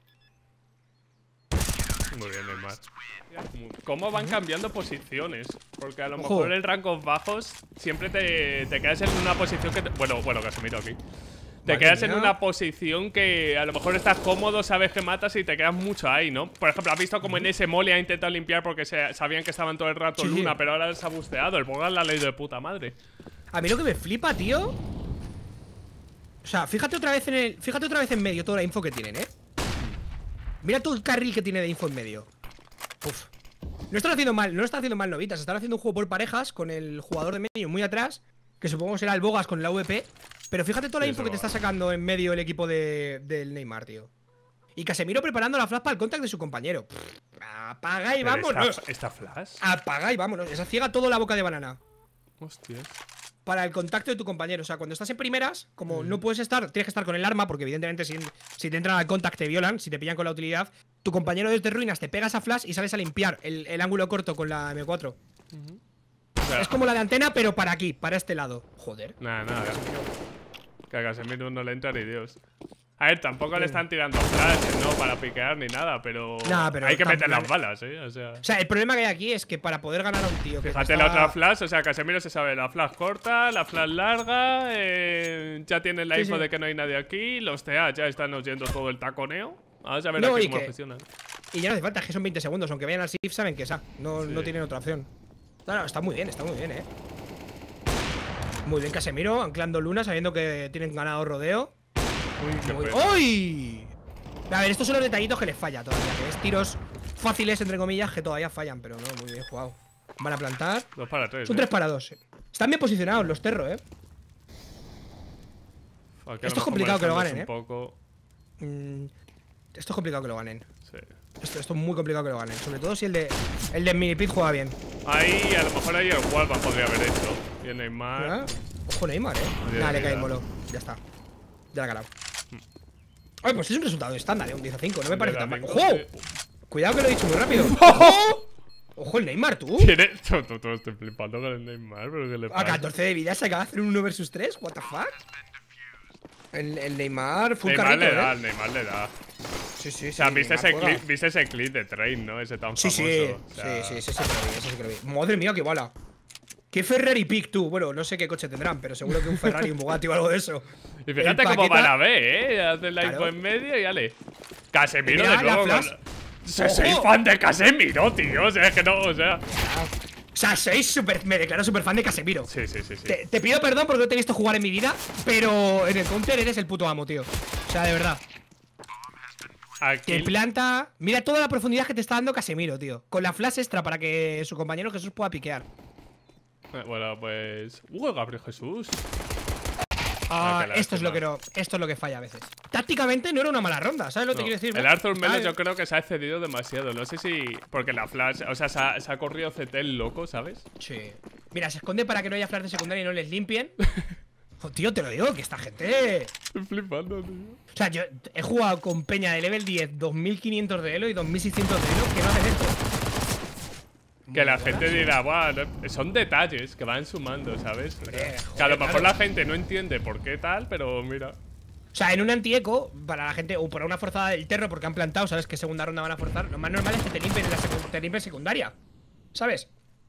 Speaker 3: Muy bien, Neymar. ¿Cómo van cambiando posiciones? Porque a lo mejor en rangos bajos siempre te, te quedas en una posición que… Te, bueno, bueno, Casemiro aquí. te
Speaker 4: Madre
Speaker 3: quedas en
Speaker 4: mía.
Speaker 3: una posición que a lo mejor estás cómodo, sabes que matas y te quedas mucho ahí, ¿no? Por ejemplo, has visto como en ese mole ha intentado limpiar porque se, sabían que estaban todo el rato
Speaker 4: Sí, sí.
Speaker 3: Luna, pero ahora se ha busteado. El Bogas la ha leído de puta madre.
Speaker 4: A mí lo que me flipa, tío. O sea, fíjate otra vez en el. Fíjate otra vez en medio toda la info que tienen, ¿eh? Mira todo el carril que tiene de info en medio. Uf. No están haciendo mal, no lo están haciendo mal novitas. Están haciendo un juego por parejas con el jugador de medio muy atrás, que supongo será el Bogas con la V P. Pero fíjate toda la
Speaker 3: Sí,
Speaker 4: info
Speaker 3: ese
Speaker 4: que te está
Speaker 3: Bogas.
Speaker 4: sacando en medio el equipo de, del Neymar, tío. Y Casemiro preparando la flash para el contact de su compañero. Pff, apaga y
Speaker 3: Pero
Speaker 4: vámonos.
Speaker 3: ¿Esta, esta flash?
Speaker 4: Apaga y vámonos. Esa ciega todo la boca de banana.
Speaker 3: Hostia.
Speaker 4: Para el contacto de tu compañero. O sea, cuando estás en primeras, como no puedes estar, tienes que estar con el arma, porque evidentemente si, si te entran al contact te violan, si te pillan con la utilidad. Tu compañero desde ruinas te pegas a flash y sales a limpiar el, el ángulo corto con la M cuatro.
Speaker 3: O sea,
Speaker 4: Es como la de antena, pero para aquí, para este lado. Joder.
Speaker 3: Nada, nada. Que a Casemiro no le entra ni Dios. A ver, tampoco le están tirando flashes, ¿no? Para piquear ni nada, pero,
Speaker 4: Nah, pero
Speaker 3: hay que
Speaker 4: tan-
Speaker 3: meter las
Speaker 4: tan-
Speaker 3: balas, ¿eh? O sea,
Speaker 4: O sea, el problema que hay aquí es que para poder ganar a un tío que te
Speaker 3: fíjate
Speaker 4: está-
Speaker 3: la otra flash, o sea, Casemiro se sabe la flash corta, la flash larga, eh, ya tienen la
Speaker 4: Sí,
Speaker 3: info
Speaker 4: sí.
Speaker 3: de que no hay nadie aquí, los T A ya están oyendo todo el taconeo. Vamos a ver
Speaker 4: No,
Speaker 3: aquí
Speaker 4: y
Speaker 3: cómo
Speaker 4: que-
Speaker 3: funciona.
Speaker 4: Y ya no hace falta, es que son veinte segundos. Aunque vayan al S I F, saben que es A. No,
Speaker 3: Sí.
Speaker 4: no tienen otra opción. No, no, está muy bien, está muy bien, eh. Muy bien, Casemiro, anclando Luna, sabiendo que tienen ganado rodeo.
Speaker 3: Uy, qué
Speaker 4: Muy-
Speaker 3: pena.
Speaker 4: ¡Uy! A ver, estos son los detallitos que les falla todavía. Que ves tiros fáciles, entre comillas, que todavía fallan, pero no, muy bien jugado. Van a plantar.
Speaker 3: Dos para tres.
Speaker 4: Son
Speaker 3: ¿eh?
Speaker 4: tres para dos. Están bien posicionados los Terro, eh.
Speaker 3: Aquí a lo
Speaker 4: Esto es
Speaker 3: mejor
Speaker 4: complicado que lo
Speaker 3: manejándose
Speaker 4: ganen,
Speaker 3: un poco.
Speaker 4: Mm, esto es complicado que lo ganen.
Speaker 3: Sí.
Speaker 4: Esto, esto es muy complicado que lo ganen. Sobre todo si el de el de Minipit juega bien.
Speaker 3: Ahí, a lo mejor ahí el Walva podría haber hecho. Y el Neymar.
Speaker 4: ¿Verdad? Ojo Neymar, eh.
Speaker 3: Oye,
Speaker 4: Nada, le
Speaker 3: mira.
Speaker 4: cae el molo. Ya está. Ya la ha ganado. Oye, pues es un resultado estándar, eh. Un diez a cinco. No me parece tan mal.
Speaker 3: Cinco,
Speaker 4: ¡Ojo!
Speaker 3: sí.
Speaker 4: Cuidado que lo he dicho muy rápido. ¡Ojo! Ojo el Neymar, tú.
Speaker 3: Tiene. Todo, todo, todo estoy flipando con el Neymar, pero ¿qué le
Speaker 4: A
Speaker 3: pasa?
Speaker 4: catorce de vida se acaba de hacer un uno versus tres. What the fuck? El, el Neymar, full
Speaker 3: Neymar
Speaker 4: carrito,
Speaker 3: le da,
Speaker 4: eh.
Speaker 3: el Neymar le da.
Speaker 4: Sí, sí, sí.
Speaker 3: O sea, ¿viste ese,
Speaker 4: Neymar juega.
Speaker 3: clip, ¿viste ese clip de Train, no? Ese tan
Speaker 4: Sí,
Speaker 3: famoso.
Speaker 4: sí.
Speaker 3: O sea,
Speaker 4: Sí, sí, sí, sí, que lo vi, ese sí que lo vi. Madre mía, qué bala. ¿Qué Ferrari Pick tú? Bueno, no sé qué coche tendrán, pero seguro que un Ferrari, un Bugatti o algo de eso.
Speaker 3: Y fíjate
Speaker 4: El
Speaker 3: cómo
Speaker 4: Paqueta-
Speaker 3: van a ver, ¿eh? Hacen la info
Speaker 4: Claro.
Speaker 3: en medio y ale. Casemiro
Speaker 4: Mira,
Speaker 3: de
Speaker 4: la
Speaker 3: nuevo.
Speaker 4: flash.
Speaker 3: con- Soy- Soy
Speaker 4: ¡Ojo!
Speaker 3: fan de Casemiro, tío. O sea, es que no, o sea.
Speaker 4: O sea, soy super, me declaro super fan de Casemiro.
Speaker 3: Sí, sí, sí, sí.
Speaker 4: Te, te pido perdón porque no te he visto jugar en mi vida, pero en el counter eres el puto amo, tío. O sea, de verdad.
Speaker 3: Aquí.
Speaker 4: Que planta. Mira toda la profundidad que te está dando Casemiro, tío. Con la flash extra para que su compañero Jesús pueda piquear.
Speaker 3: Eh, Bueno, pues. Uh, Gabriel Jesús.
Speaker 4: Ah,
Speaker 3: Ah, qué
Speaker 4: esto es lo que
Speaker 3: lástima.
Speaker 4: no. Esto es lo que falla a veces. Tácticamente no era una mala ronda, ¿sabes lo que
Speaker 3: No,
Speaker 4: te quiero decir?
Speaker 3: el
Speaker 4: no?
Speaker 3: Arthur Melo
Speaker 4: Ah,
Speaker 3: yo creo que se ha excedido demasiado. No sé si. Porque la flash. O sea, se ha, se ha corrido C T el loco, ¿sabes?
Speaker 4: Sí. Mira, se esconde para que no haya flash de secundaria y no les limpien. Oh, tío, te lo digo, que esta gente.
Speaker 3: Estoy flipando, tío.
Speaker 4: O sea, yo he jugado con Peña de level diez, dos mil quinientos de Elo y dos mil seiscientos de Elo que no hacen esto.
Speaker 3: Que la
Speaker 4: Muy
Speaker 3: gente
Speaker 4: buena,
Speaker 3: dirá, bueno, son detalles que van sumando, ¿sabes?
Speaker 4: Hombre,
Speaker 3: que a
Speaker 4: joder,
Speaker 3: lo mejor
Speaker 4: claro.
Speaker 3: la gente no entiende por qué tal, pero mira.
Speaker 4: O sea, en un anti-eco, para la gente, o para una forzada del terro porque han plantado, ¿sabes? Que segunda ronda van a forzar. Lo más normal es que te limpien en la secu- te limpien secundaria. ¿Sabes?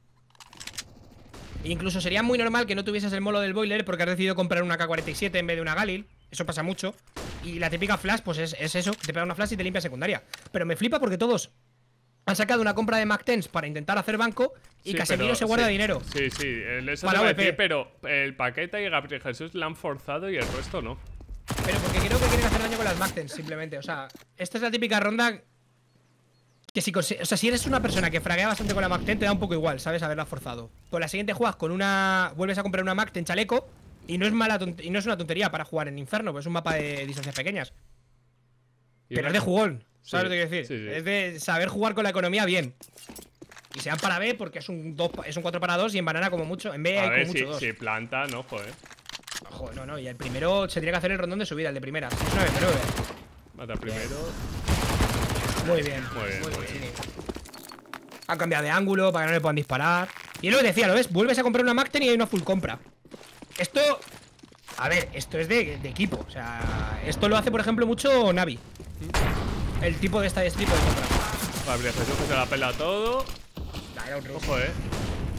Speaker 4: E incluso sería muy normal que no tuvieses el molo del boiler porque has decidido comprar una K cuarenta y siete en vez de una Galil. Eso pasa mucho. Y la típica flash, pues es, es eso, te pega una flash y te limpia secundaria. Pero me flipa porque todos han sacado una compra de Mac diez para intentar hacer banco y
Speaker 3: Sí,
Speaker 4: Casemiro
Speaker 3: pero-
Speaker 4: se guarda
Speaker 3: sí,
Speaker 4: dinero.
Speaker 3: Sí, sí, el- eso
Speaker 4: Para
Speaker 3: te iba a
Speaker 4: A W P.
Speaker 3: decir, pero el Paqueta y Gabriel Jesús la han forzado y el resto no.
Speaker 4: Pero porque creo que quieren hacer daño con las Mac diez, simplemente. O sea, esta es la típica ronda que si, consi- o sea, si eres una persona que fraguea bastante con la Mac diez, te da un poco igual, ¿sabes? Haberla forzado. Con la siguiente juegas con una. Vuelves a comprar una Mac diez chaleco. Y no es mala tont- y no es una tontería para jugar en Inferno, pues es un mapa de distancias pequeñas.
Speaker 3: Y
Speaker 4: Pero
Speaker 3: una-
Speaker 4: es de jugón, ¿sabes
Speaker 3: Sí,
Speaker 4: lo que quiero decir?
Speaker 3: sí, sí.
Speaker 4: Es de saber jugar con la economía bien. Y sean para B porque es un, dos, pa- es un cuatro para dos y en banana como mucho. En B
Speaker 3: A
Speaker 4: hay
Speaker 3: ver,
Speaker 4: como
Speaker 3: si,
Speaker 4: mucho dos.
Speaker 3: si planta, no, joder.
Speaker 4: Joder, no, no. Y el primero se tiene que hacer el rondón de subida, el de primera. seis nueve nueve.
Speaker 3: Mata primero.
Speaker 4: Muy bien.
Speaker 3: Muy bien, muy bien.
Speaker 4: Chini. Han cambiado de ángulo para que no le puedan disparar. Y es lo que decía, ¿lo ves? Vuelves a comprar una Mac diez y hay una full compra. Esto. A ver, esto es de, de equipo. O sea, esto lo hace, por ejemplo, mucho Navi. El tipo de esta este tipo de compra.
Speaker 3: Gabriel Jesús que se la pela todo.
Speaker 4: Nah, era un rush.
Speaker 3: Ojo, eh.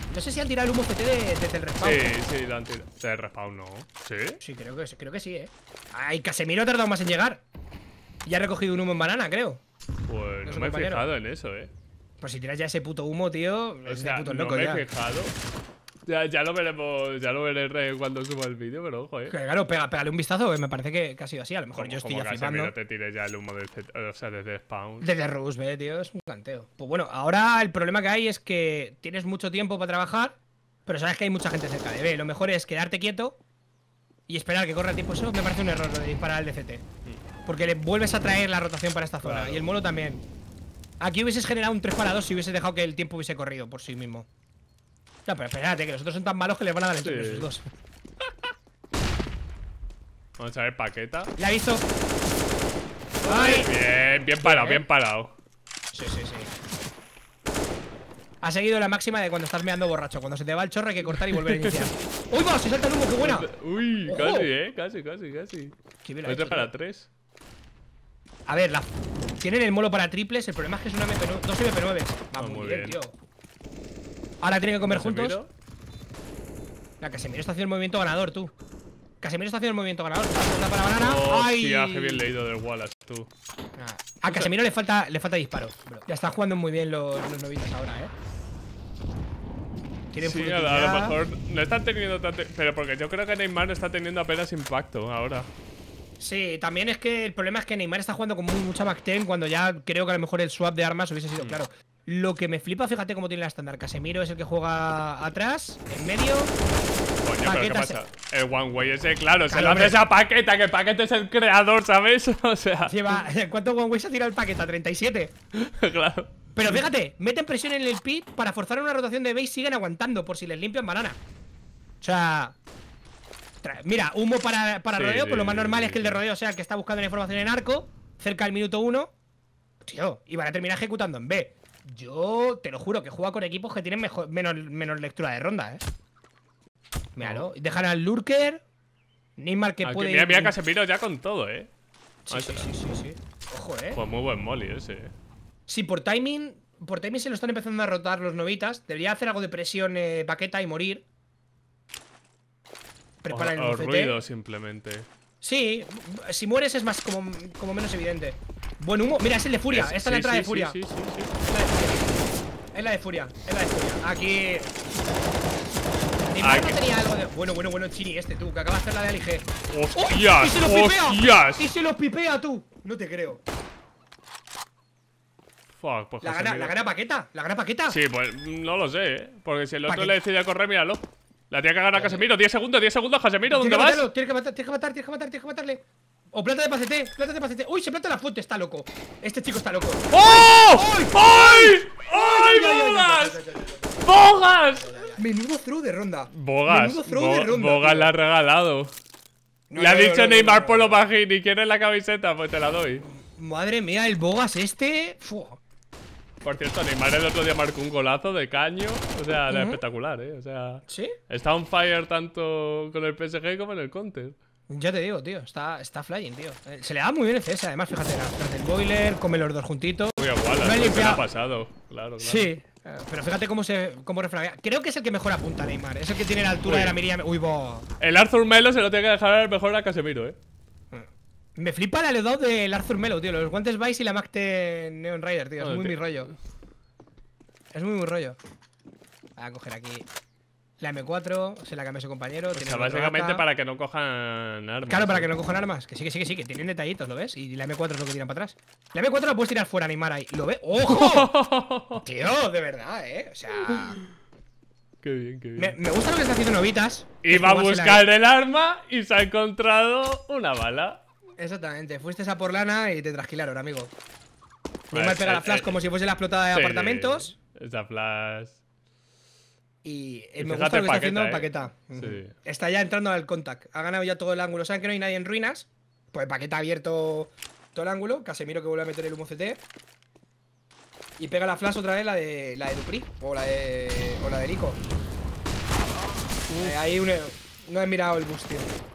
Speaker 4: No sé si han tirado el humo C T de, desde el respawn.
Speaker 3: Sí, sí, lo han tirado. ¿De respawn no? ¿Sí?
Speaker 4: Sí, creo que, creo que sí, eh. Ay, Casemiro ha tardado más en llegar. Y ha recogido un humo en banana, creo.
Speaker 3: Pues no
Speaker 4: Eso,
Speaker 3: me he
Speaker 4: compañero.
Speaker 3: fijado en eso, eh.
Speaker 4: Pues si tiras ya ese puto humo, tío.
Speaker 3: O
Speaker 4: Es de
Speaker 3: sea,
Speaker 4: puto
Speaker 3: no
Speaker 4: loco
Speaker 3: me
Speaker 4: ya.
Speaker 3: he fijado. Ya, ya lo veremos, ya lo veré cuando suba el vídeo, pero ojo, eh.
Speaker 4: Que, Claro, pega, pégale un vistazo, me parece que, que ha sido así. A lo mejor
Speaker 3: Como,
Speaker 4: yo estoy
Speaker 3: como
Speaker 4: ya
Speaker 3: Casemiro
Speaker 4: flipando.
Speaker 3: te tire ya el humo del C T, o sea, desde spawn.
Speaker 4: Desde Roosevelt, tío, es un canteo. Pues bueno, ahora el problema que hay es que tienes mucho tiempo para trabajar, pero sabes que hay mucha gente cerca de B. Lo mejor es quedarte quieto y esperar que corra el tiempo. Eso me parece un error lo de disparar al D C T. Porque le vuelves a traer la rotación para esta zona.
Speaker 3: Claro.
Speaker 4: Y el mono también. Aquí hubieses generado un tres para dos si hubieses dejado que el tiempo hubiese corrido por sí mismo. No, pero espérate, que los otros son tan malos que le van a dar entre
Speaker 3: Sí.
Speaker 4: esos dos.
Speaker 3: Vamos a ver, paqueta.
Speaker 4: La he visto. ¡Ay!
Speaker 3: Bien, bien parado, bien parado.
Speaker 4: Sí, sí, sí. Ha seguido la máxima de cuando estás meando borracho. Cuando se te va el chorro hay que cortar y volver a iniciar. ¡Uy, va! ¡Se salta el humo! ¡Qué buena!
Speaker 3: Uy,
Speaker 4: ¡Ojo!
Speaker 3: casi, eh. Casi, casi, casi.
Speaker 4: Qué bien lo ha
Speaker 3: Este
Speaker 4: hecho,
Speaker 3: para
Speaker 4: tío.
Speaker 3: tres.
Speaker 4: A ver, la... tienen el molo para triples. El problema es que es una M P nueve, dos M P nueve. Va
Speaker 3: Ah,
Speaker 4: muy,
Speaker 3: muy
Speaker 4: bien,
Speaker 3: bien.
Speaker 4: tío. Ahora tienen que comer
Speaker 3: Casemiro.
Speaker 4: juntos. La Casemiro está haciendo el movimiento ganador, tú. Casemiro está haciendo el movimiento ganador. Está para banana. ¡Ay!
Speaker 3: Hostia, qué bien leído del Wallace, tú.
Speaker 4: Ah, A Casemiro le falta, le falta disparo, bro. Ya están jugando muy bien los, los novitos ahora, eh. Tienen
Speaker 3: Sí,
Speaker 4: full
Speaker 3: a, a lo
Speaker 4: utilidad.
Speaker 3: mejor no están teniendo tanto. Pero porque yo creo que Neymar no está teniendo apenas impacto ahora.
Speaker 4: Sí, también es que el problema es que Neymar está jugando con muy, mucha Mac diez cuando ya creo que a lo mejor el swap de armas hubiese sido claro. Lo que me flipa, fíjate cómo tiene la estándar. Casemiro es el que juega atrás, en medio.
Speaker 3: Coño, pero ¿qué
Speaker 4: Paqueta
Speaker 3: pasa? El One Way ese, claro, se
Speaker 4: Claro,
Speaker 3: lo hace
Speaker 4: hombre.
Speaker 3: esa Paqueta, que Paqueta es el creador, ¿sabes? O sea,
Speaker 4: Lleva. ¿Cuánto One Way se ha tirado el paquete? treinta y siete.
Speaker 3: claro.
Speaker 4: Pero fíjate, meten presión en el pit para forzar una rotación de base y siguen aguantando por si les limpian banana. O sea. tra- Mira, humo para, para
Speaker 3: Sí,
Speaker 4: rodeo, pues lo más
Speaker 3: sí,
Speaker 4: normal
Speaker 3: sí,
Speaker 4: es que el de
Speaker 3: sí.
Speaker 4: rodeo sea el que está buscando la información en arco, cerca del minuto uno. Tío, y van a terminar ejecutando en B. Yo te lo juro que juega con equipos que tienen mejor, menos, menos lectura de ronda, eh. Míralo. Dejan al Lurker. Neymar que
Speaker 3: Aquí,
Speaker 4: puede.
Speaker 3: mira, mira Casemiro ya con todo, eh.
Speaker 4: Sí, sí, sí, sí, sí. Ojo, eh.
Speaker 3: Pues muy buen molly ese.
Speaker 4: Si por timing. Por timing se lo están empezando a rotar los novitas. Debería hacer algo de presión eh, Paqueta y morir. Prepara el
Speaker 3: O, o
Speaker 4: C T.
Speaker 3: ruido simplemente.
Speaker 4: Sí, si mueres es más como, como menos evidente. Buen humo. Mira, es el de Furia.
Speaker 3: Es-
Speaker 4: Esta es
Speaker 3: sí,
Speaker 4: la entrada
Speaker 3: sí,
Speaker 4: de Furia.
Speaker 3: Sí, sí, sí, sí.
Speaker 4: Es la de Furia. Es la de Furia. Aquí. Neymar
Speaker 3: Aquí.
Speaker 4: no tenía algo de. Bueno, bueno, bueno, Chini, este tú, que acaba de hacer la de Ali G. ¡Oh!
Speaker 3: ¡Hostias!
Speaker 4: ¡Y se los pipea!
Speaker 3: ¡Hostias!
Speaker 4: ¡Y se los pipea tú! No te creo.
Speaker 3: Fuck, pues
Speaker 4: La gana,
Speaker 3: Casemiro.
Speaker 4: la gana Paqueta. La gana Paqueta.
Speaker 3: Sí, pues no lo sé, eh. Porque si el otro
Speaker 4: Paqueta.
Speaker 3: le decide correr, míralo. La tiene que ganar Casemiro. diez segundos, diez segundos, Casemiro, ¿dónde
Speaker 4: Tienes que
Speaker 3: vas?
Speaker 4: matarlo, tienes que matar, tienes que matar, tienes que matar, tienes que matarle. O plata de pacete, plata de pacete. Uy, se planta la fuente, está loco. Este chico está loco.
Speaker 3: ¡Oh! ¡Ay! ¡Ay!
Speaker 4: Ay, ay, ay,
Speaker 3: ¡Bogas!
Speaker 4: ay, ay, ay, ay.
Speaker 3: ¡Bogas!
Speaker 4: Menudo throw de ronda.
Speaker 3: Bogas.
Speaker 4: Menudo throw de
Speaker 3: Bo-
Speaker 4: ronda.
Speaker 3: Bogas
Speaker 4: tío.
Speaker 3: la ha regalado.
Speaker 4: No,
Speaker 3: Le ha
Speaker 4: no,
Speaker 3: dicho
Speaker 4: no, no,
Speaker 3: Neymar
Speaker 4: no,
Speaker 3: por
Speaker 4: no.
Speaker 3: lo bajín y quiere la camiseta, pues te la doy.
Speaker 4: Madre mía, el Bogas este. Fu.
Speaker 3: Por cierto, Neymar el otro día marcó un golazo de caño. O sea, era
Speaker 4: Ujú.
Speaker 3: espectacular, eh. O sea,
Speaker 4: ¿Sí?
Speaker 3: está on fire tanto con el P S G como en el Counter.
Speaker 4: Ya te digo, tío. Está, está flying, tío. Eh, Se le da muy bien el C S, además, fíjate. Tras el boiler, come los dos juntitos.
Speaker 3: Muy igual,
Speaker 4: Me ha
Speaker 3: ¿qué le
Speaker 4: limpiado.
Speaker 3: ha pasado? Claro, claro.
Speaker 4: Sí. eh, Pero fíjate cómo se cómo refraguea. Creo que es el que mejor apunta Neymar. Es el que tiene la altura
Speaker 3: Uy.
Speaker 4: de la Miriam. Uy, bo.
Speaker 3: El Arthur Melo se lo tiene que dejar mejor a Casemiro, eh.
Speaker 4: Me flipa la L dos del Arthur Melo, tío. Los guantes Vice y la Mac ten Neon Rider, tío. Es
Speaker 3: Joder,
Speaker 4: muy mi
Speaker 3: tío.
Speaker 4: rollo. Es muy mi rollo. Voy a coger aquí la M cuatro. Se la cambia a su compañero.
Speaker 3: O
Speaker 4: tiene
Speaker 3: sea,
Speaker 4: cuatro
Speaker 3: básicamente
Speaker 4: AK.
Speaker 3: para que no cojan armas.
Speaker 4: Claro, para
Speaker 3: ¿eh?
Speaker 4: que no cojan armas. Que sí, que sí, que sí. Que tienen detallitos, ¿lo ves? Y la M cuatro es lo que tiran para atrás. La M cuatro la puedes tirar fuera, Neymar ahí. ¿Lo ves? ¡Ojo! Tío, de verdad, ¿eh? O sea.
Speaker 3: Qué bien, qué bien.
Speaker 4: Me, me gusta lo que está haciendo Novitas. que
Speaker 3: Iba a
Speaker 4: jugársela-
Speaker 3: buscar el arma y se ha encontrado una bala.
Speaker 4: Exactamente. Fuiste a por lana y te trasquilaron, amigo. Neymar
Speaker 3: Pues,
Speaker 4: pega
Speaker 3: eh,
Speaker 4: la flash
Speaker 3: eh,
Speaker 4: como si fuese la explotada de
Speaker 3: Sí,
Speaker 4: apartamentos.
Speaker 3: Esa flash.
Speaker 4: Y eh,
Speaker 3: Y
Speaker 4: me
Speaker 3: fíjate
Speaker 4: gusta lo que está haciendo
Speaker 3: Paqueta,
Speaker 4: Paqueta.
Speaker 3: ¿eh?
Speaker 4: Ujú.
Speaker 3: Sí.
Speaker 4: Está ya entrando al contact. Ha ganado ya todo el ángulo. Saben que no hay nadie en ruinas. Pues Paqueta ha abierto todo el ángulo. Casemiro que vuelve a meter el humo C T. Y pega la flash otra vez, la de la de Dupri. O la de. O la de Rico. Eh, ahí un- no he mirado el boost, tío.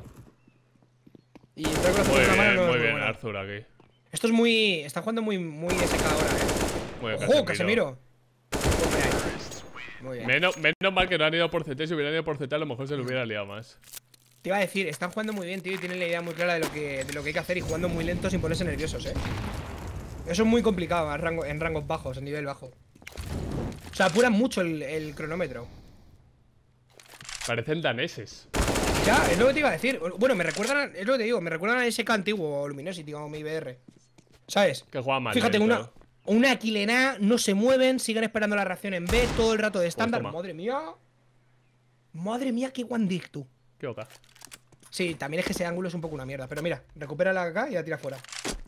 Speaker 4: Y entrar con la
Speaker 3: Muy
Speaker 4: segunda mano
Speaker 3: bien,
Speaker 4: no es
Speaker 3: muy
Speaker 4: muy
Speaker 3: bien,
Speaker 4: bueno.
Speaker 3: Arthur aquí.
Speaker 4: Esto es muy. Está jugando muy, muy S K ahora, eh.
Speaker 3: Muy bien,
Speaker 4: ¡Ojo, Casemiro! Muy bien.
Speaker 3: Menos, menos mal que no han ido por C T. Si hubieran ido por C T, a lo mejor se lo hubiera liado más.
Speaker 4: Te iba a decir, están jugando muy bien, tío, y tienen la idea muy clara de lo que, de lo que hay que hacer y jugando muy lento sin ponerse nerviosos, eh. Eso es muy complicado en, rango, en rangos bajos, en nivel bajo. O sea, apuran mucho el, el cronómetro.
Speaker 3: Parecen daneses.
Speaker 4: Ya, es lo que te iba a decir. Bueno, me recuerdan, es lo que te digo, me recuerdan a ese K antiguo, Luminosity o mi V R. ¿Sabes?
Speaker 3: Que juega mal.
Speaker 4: Fíjate,
Speaker 3: lento.
Speaker 4: una, una Aquilena, no se mueven, siguen esperando la reacción en B todo el rato de estándar.
Speaker 3: toma.
Speaker 4: Madre mía. Madre mía, qué one dick, tú.
Speaker 3: Qué oca.
Speaker 4: Sí, también es que ese ángulo es un poco una mierda. Pero mira, recupérala acá y la tira fuera.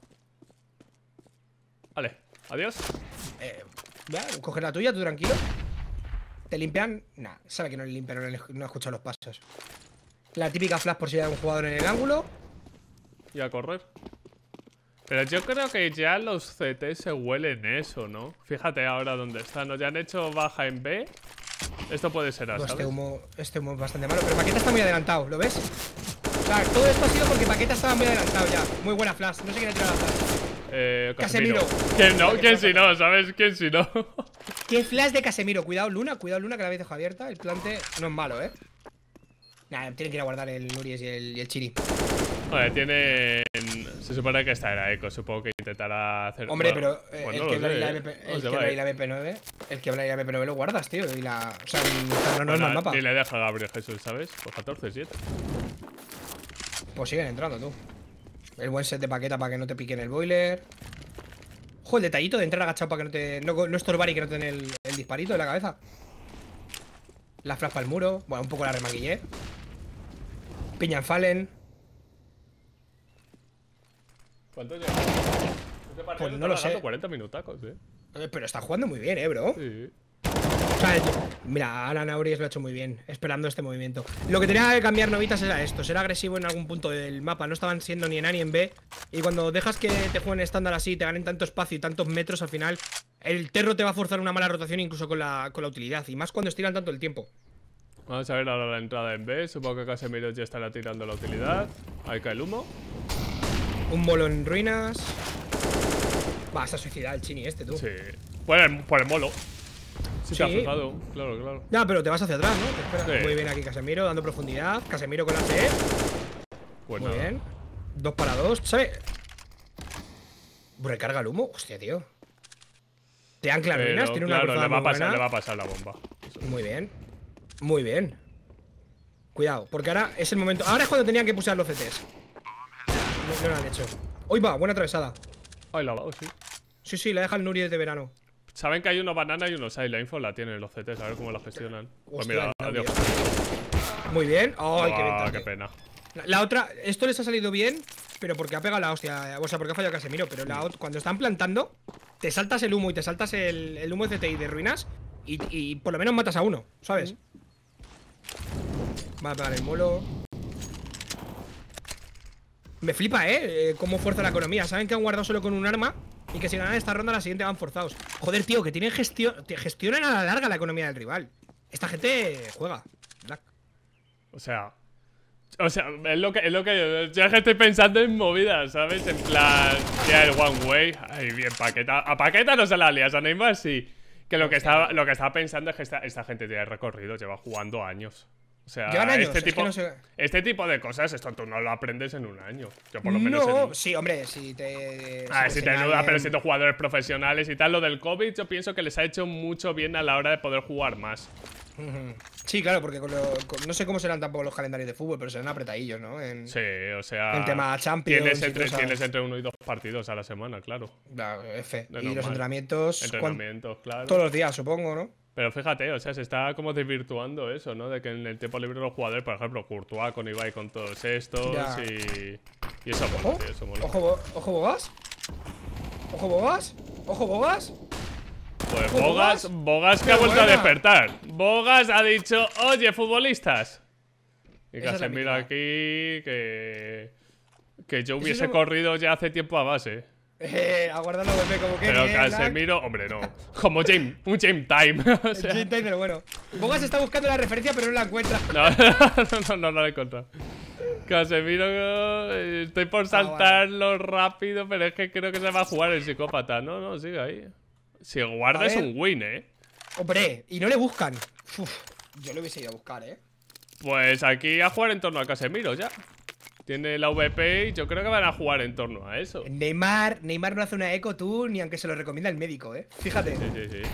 Speaker 3: Vale, adiós.
Speaker 4: Eh, ya, coger la tuya, tú tranquilo. ¿Te limpian? Nah, sabe que no le limpian, no, le, no ha escuchado los pasos. La típica flash por si hay un jugador en el ángulo.
Speaker 3: Y a correr. Pero yo creo que ya los C T se huelen eso, ¿no? Fíjate ahora dónde están. ¿No? Ya han hecho baja en B. Esto puede ser A,
Speaker 4: Pues
Speaker 3: ¿sabes?
Speaker 4: este humo, este humo es bastante malo. Pero Paqueta está muy adelantado, ¿lo ves? O sea, todo esto ha sido porque Paqueta estaba muy adelantado ya. Muy buena flash, no sé quién ha tirado la flash.
Speaker 3: Eh, Casemiro.
Speaker 4: Casemiro.
Speaker 3: ¿Quién no? ¿Quién si no? ¿Sabes? ¿Quién si no?
Speaker 4: ¿Qué flash de Casemiro? Cuidado Luna, cuidado Luna que la habéis dejado abierta. El plante no es malo, ¿eh? Nah, tienen que ir a guardar el Nuries y el, y el Chiri.
Speaker 3: Vale, tienen... Se supone que esta era Eco. Supongo que intentará hacer...
Speaker 4: Hombre,
Speaker 3: bueno,
Speaker 4: pero eh,
Speaker 3: pues
Speaker 4: el
Speaker 3: no
Speaker 4: que
Speaker 3: lo
Speaker 4: habla y
Speaker 3: sé,
Speaker 4: la
Speaker 3: ¿eh?
Speaker 4: M P,
Speaker 3: No
Speaker 4: el
Speaker 3: se
Speaker 4: que
Speaker 3: va,
Speaker 4: habla y
Speaker 3: ¿eh?
Speaker 4: la M P nueve, el que habla y la M P nueve lo guardas, tío. Y la, o sea, el, no, no es
Speaker 3: Bueno,
Speaker 4: mal mapa.
Speaker 3: ni le deja a Gabriel Jesús, ¿sabes? Pues catorce siete.
Speaker 4: Pues siguen entrando, tú. El buen set de Paqueta para que no te piquen el boiler. Ojo, el detallito de entrar agachado para que no te. No, no estorbar y que no te den el, el disparito de la cabeza. La flash para el muro. Bueno, un poco la remaquillé. Piña en Fallen.
Speaker 3: ¿Cuánto lleva? Este partido
Speaker 4: Pues
Speaker 3: está
Speaker 4: no lo
Speaker 3: pagando
Speaker 4: sé.
Speaker 3: cuarenta minutacos, ¿eh?
Speaker 4: Eh, Pero está jugando muy bien, eh, bro.
Speaker 3: Sí.
Speaker 4: O sea, mira, Alan Auries lo ha hecho muy bien, esperando este movimiento. Lo que tenía que cambiar Novitas era esto, ser agresivo en algún punto del mapa. No estaban siendo ni en A ni en B. Y cuando dejas que te jueguen estándar así, te ganen tanto espacio y tantos metros, al final el terro te va a forzar una mala rotación incluso con la, con la utilidad. Y más cuando estiran tanto el tiempo.
Speaker 3: Vamos a ver ahora la entrada en B. Supongo que Casemiro ya estará tirando la utilidad. Ahí cae el humo.
Speaker 4: Un bolo en ruinas. Va, se ha suicidado el chini este, tú.
Speaker 3: Sí. Por el, por el molo. Sí,
Speaker 4: Sí.
Speaker 3: se ha fijado. Claro, claro.
Speaker 4: Ya, pero te vas hacia atrás, ¿no? Te espera.
Speaker 3: Sí.
Speaker 4: Muy bien aquí Casemiro, dando profundidad. Casemiro con la C.
Speaker 3: Pues
Speaker 4: Muy
Speaker 3: nada.
Speaker 4: bien. Dos para dos. ¿Sabes? Recarga el humo. Hostia, tío. Te ancla
Speaker 3: Pero,
Speaker 4: ruinas. Tiene una
Speaker 3: claro,
Speaker 4: cruzada
Speaker 3: le va, a
Speaker 4: muy
Speaker 3: pasar,
Speaker 4: buena.
Speaker 3: le va a pasar la bomba.
Speaker 4: Muy bien. Muy bien. Cuidado, porque ahora es el momento. Ahora es cuando tenían que pulsar los C Ts. No, no lo han hecho. Hoy va, buena atravesada.
Speaker 3: Ay, la va, sí.
Speaker 4: Sí, sí, la deja el Nuri desde verano.
Speaker 3: Saben que hay unos banana y unos hay. La info la tienen los C Ts, a ver cómo la gestionan. Pues
Speaker 4: Hostia,
Speaker 3: mira,
Speaker 4: el
Speaker 3: adiós.
Speaker 4: Nuri. Muy bien. Ay, qué
Speaker 3: Ah,
Speaker 4: ventaja.
Speaker 3: qué pena.
Speaker 4: La, la otra, esto les ha salido bien, pero porque ha pegado la hostia. O sea, porque ha fallado Casemiro. Pero la ot- cuando están plantando, te saltas el humo y te saltas el, el humo de C T I de ruinas. Y, y por lo menos matas a uno, ¿sabes? Va a pegar el molo. Me flipa, ¿eh? eh Cómo fuerza la economía. Saben que han guardado solo con un arma y que si ganan esta ronda, la siguiente van forzados. Joder, tío, que tienen gestión. te Gestionan a la larga la economía del rival. Esta gente juega. Black.
Speaker 3: O sea. O sea, es lo que, es lo que yo es que estoy pensando en movidas, ¿sabes? En plan, ya el one way. Ay, bien, Paqueta. A Paqueta no se la lías, a Neymar sí. Que lo que estaba, lo que estaba pensando es que esta, esta gente tiene recorrido, lleva jugando años. O sea,
Speaker 4: Llevan años,
Speaker 3: este,
Speaker 4: es que
Speaker 3: tipo,
Speaker 4: no sé-
Speaker 3: este tipo de cosas, esto tú no lo aprendes en un año. Yo por lo menos
Speaker 4: No,
Speaker 3: en,
Speaker 4: sí, hombre, si te.
Speaker 3: Ah,
Speaker 4: te
Speaker 3: si te
Speaker 4: enseñan
Speaker 3: ayuda, pero
Speaker 4: bien.
Speaker 3: siendo jugadores profesionales y tal, lo del COVID yo pienso que les ha hecho mucho bien a la hora de poder jugar más.
Speaker 4: Ujú. Sí, claro, porque con lo- con- no sé cómo serán tampoco los calendarios de fútbol, pero serán apretadillos, ¿no? En,
Speaker 3: Sí, o sea...
Speaker 4: en tema Champions.
Speaker 3: Tienes
Speaker 4: y
Speaker 3: entre,
Speaker 4: cosas.
Speaker 3: tienes entre uno y dos partidos a la semana, claro.
Speaker 4: Claro, F.
Speaker 3: De
Speaker 4: Y los
Speaker 3: normal.
Speaker 4: entrenamientos. cuan-
Speaker 3: Entrenamientos, claro.
Speaker 4: Todos los días, supongo, ¿no?
Speaker 3: Pero fíjate, o sea, se está como desvirtuando eso, ¿no? De que en el tiempo libre los jugadores, por ejemplo, Courtois con Ibai con todos estos
Speaker 4: Ya.
Speaker 3: y... Y eso mola,
Speaker 4: Ojo,
Speaker 3: tío, eso mola.
Speaker 4: ojo, Bo- ojo, Bogas. Ojo, Bogas. Ojo, Bogas.
Speaker 3: Pues
Speaker 4: ojo,
Speaker 3: Bogas,
Speaker 4: Bogas.
Speaker 3: Bogas que
Speaker 4: Qué
Speaker 3: ha vuelto a
Speaker 4: buena.
Speaker 3: despertar. Bogas ha dicho, oye, futbolistas. Y
Speaker 4: Esa es la
Speaker 3: Casemiro
Speaker 4: mítica.
Speaker 3: aquí que... Que yo
Speaker 4: Ese
Speaker 3: hubiese
Speaker 4: es el-
Speaker 3: corrido ya hace tiempo a base.
Speaker 4: Eh, aguardando golpe como que.
Speaker 3: Pero
Speaker 4: bien, Black.
Speaker 3: Casemiro, hombre, no. Como James, un James Time. O
Speaker 4: El
Speaker 3: sea,
Speaker 4: Jane Time, pero bueno. Bogas está buscando la referencia, pero no la encuentra.
Speaker 3: no, no, no, no lo he encontrado. Casemiro, eh, estoy
Speaker 4: Ah,
Speaker 3: por saltarlo rápido, pero es que creo que se va a jugar el psicópata. No, no, sigue ahí. Si guarda
Speaker 4: A
Speaker 3: es
Speaker 4: ver.
Speaker 3: un win, eh.
Speaker 4: Hombre, y no le buscan. Uf, yo lo hubiese ido a buscar, ¿eh?
Speaker 3: Pues aquí a jugar en torno a Casemiro ya. Tiene la V P y yo creo que van a jugar en torno a eso.
Speaker 4: Neymar, Neymar no hace una eco tú, ni aunque se lo recomienda el médico, ¿eh? Fíjate.
Speaker 3: Sí, sí, sí.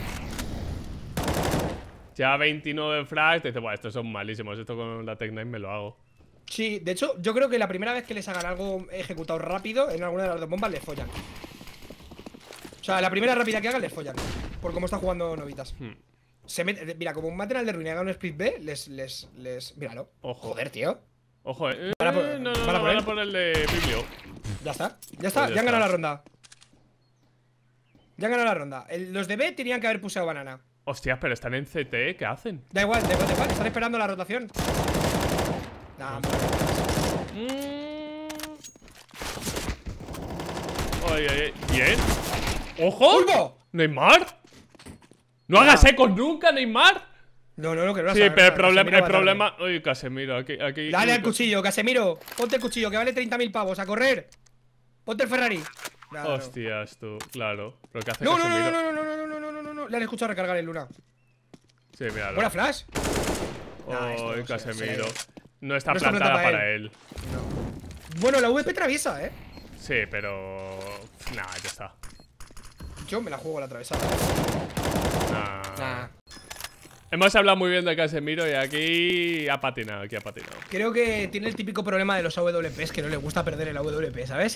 Speaker 3: Ya veintinueve frags, dice, bueno, estos son malísimos, esto con la Tech nueve me lo hago.
Speaker 4: Sí, de hecho, yo creo que la primera vez que les hagan algo ejecutado rápido, en alguna de las dos bombas les follan. O sea, la primera rápida que hagan les follan. Por cómo está jugando Novitas.
Speaker 3: Hmm.
Speaker 4: Se mete, mira, como maten al de Ruin y hagan un split B, les, les, les. Míralo.
Speaker 3: Ojo.
Speaker 4: Joder, tío.
Speaker 3: Ojo, eh.
Speaker 4: Van a por-
Speaker 3: no, no, no,
Speaker 4: van a por
Speaker 3: van a
Speaker 4: él.
Speaker 3: por el de Biblio.
Speaker 4: Ya está. Ya está.
Speaker 3: Pues ya
Speaker 4: ya han ganado
Speaker 3: está.
Speaker 4: la ronda. Ya han ganado la ronda. El- los de B tenían que haber puseado banana.
Speaker 3: Hostias, pero están en C T, ¿qué hacen?
Speaker 4: Da igual, da igual, da igual. Están esperando la rotación. Nah,
Speaker 3: Mm. Oye, oye, bien. ¡Ojo!
Speaker 4: ¡Pulpo!
Speaker 3: ¿Neymar? ¡No hagas eco nunca, Neymar!
Speaker 4: No, no, no, que no.
Speaker 3: Sí,
Speaker 4: la
Speaker 3: pero el
Speaker 4: sabe,
Speaker 3: problema,
Speaker 4: Casemiro
Speaker 3: el
Speaker 4: va
Speaker 3: problema. Uy, Casemiro, aquí, aquí.
Speaker 4: tarde. Dale
Speaker 3: uy,
Speaker 4: al cuchillo, Casemiro. Ponte el cuchillo, que vale treinta mil pavos. A correr. Ponte el Ferrari. Nada, no.
Speaker 3: Hostias, tú, claro. ¿Pero qué hace
Speaker 4: No, no, no,
Speaker 3: Casemiro?
Speaker 4: no, no, no, no, no, no, no, no, no, no. Le han escuchado recargar el Luna.
Speaker 3: Sí, míralo.
Speaker 4: Buena flash. Nah, esto
Speaker 3: Uy,
Speaker 4: no se- se
Speaker 3: Casemiro.
Speaker 4: le-
Speaker 3: No está
Speaker 4: No está
Speaker 3: plantada
Speaker 4: plantada
Speaker 3: para él.
Speaker 4: Bueno, la V P traviesa, eh.
Speaker 3: Sí, pero. Nah, ya está.
Speaker 4: Yo me la juego a la atravesada.
Speaker 3: Nah.
Speaker 4: Nah.
Speaker 3: Hemos hablado muy bien de Casemiro y aquí ha patinado, aquí ha patinado.
Speaker 4: Creo que tiene el típico problema de los A W Ps, que no le gusta perder el A W P, ¿sabes?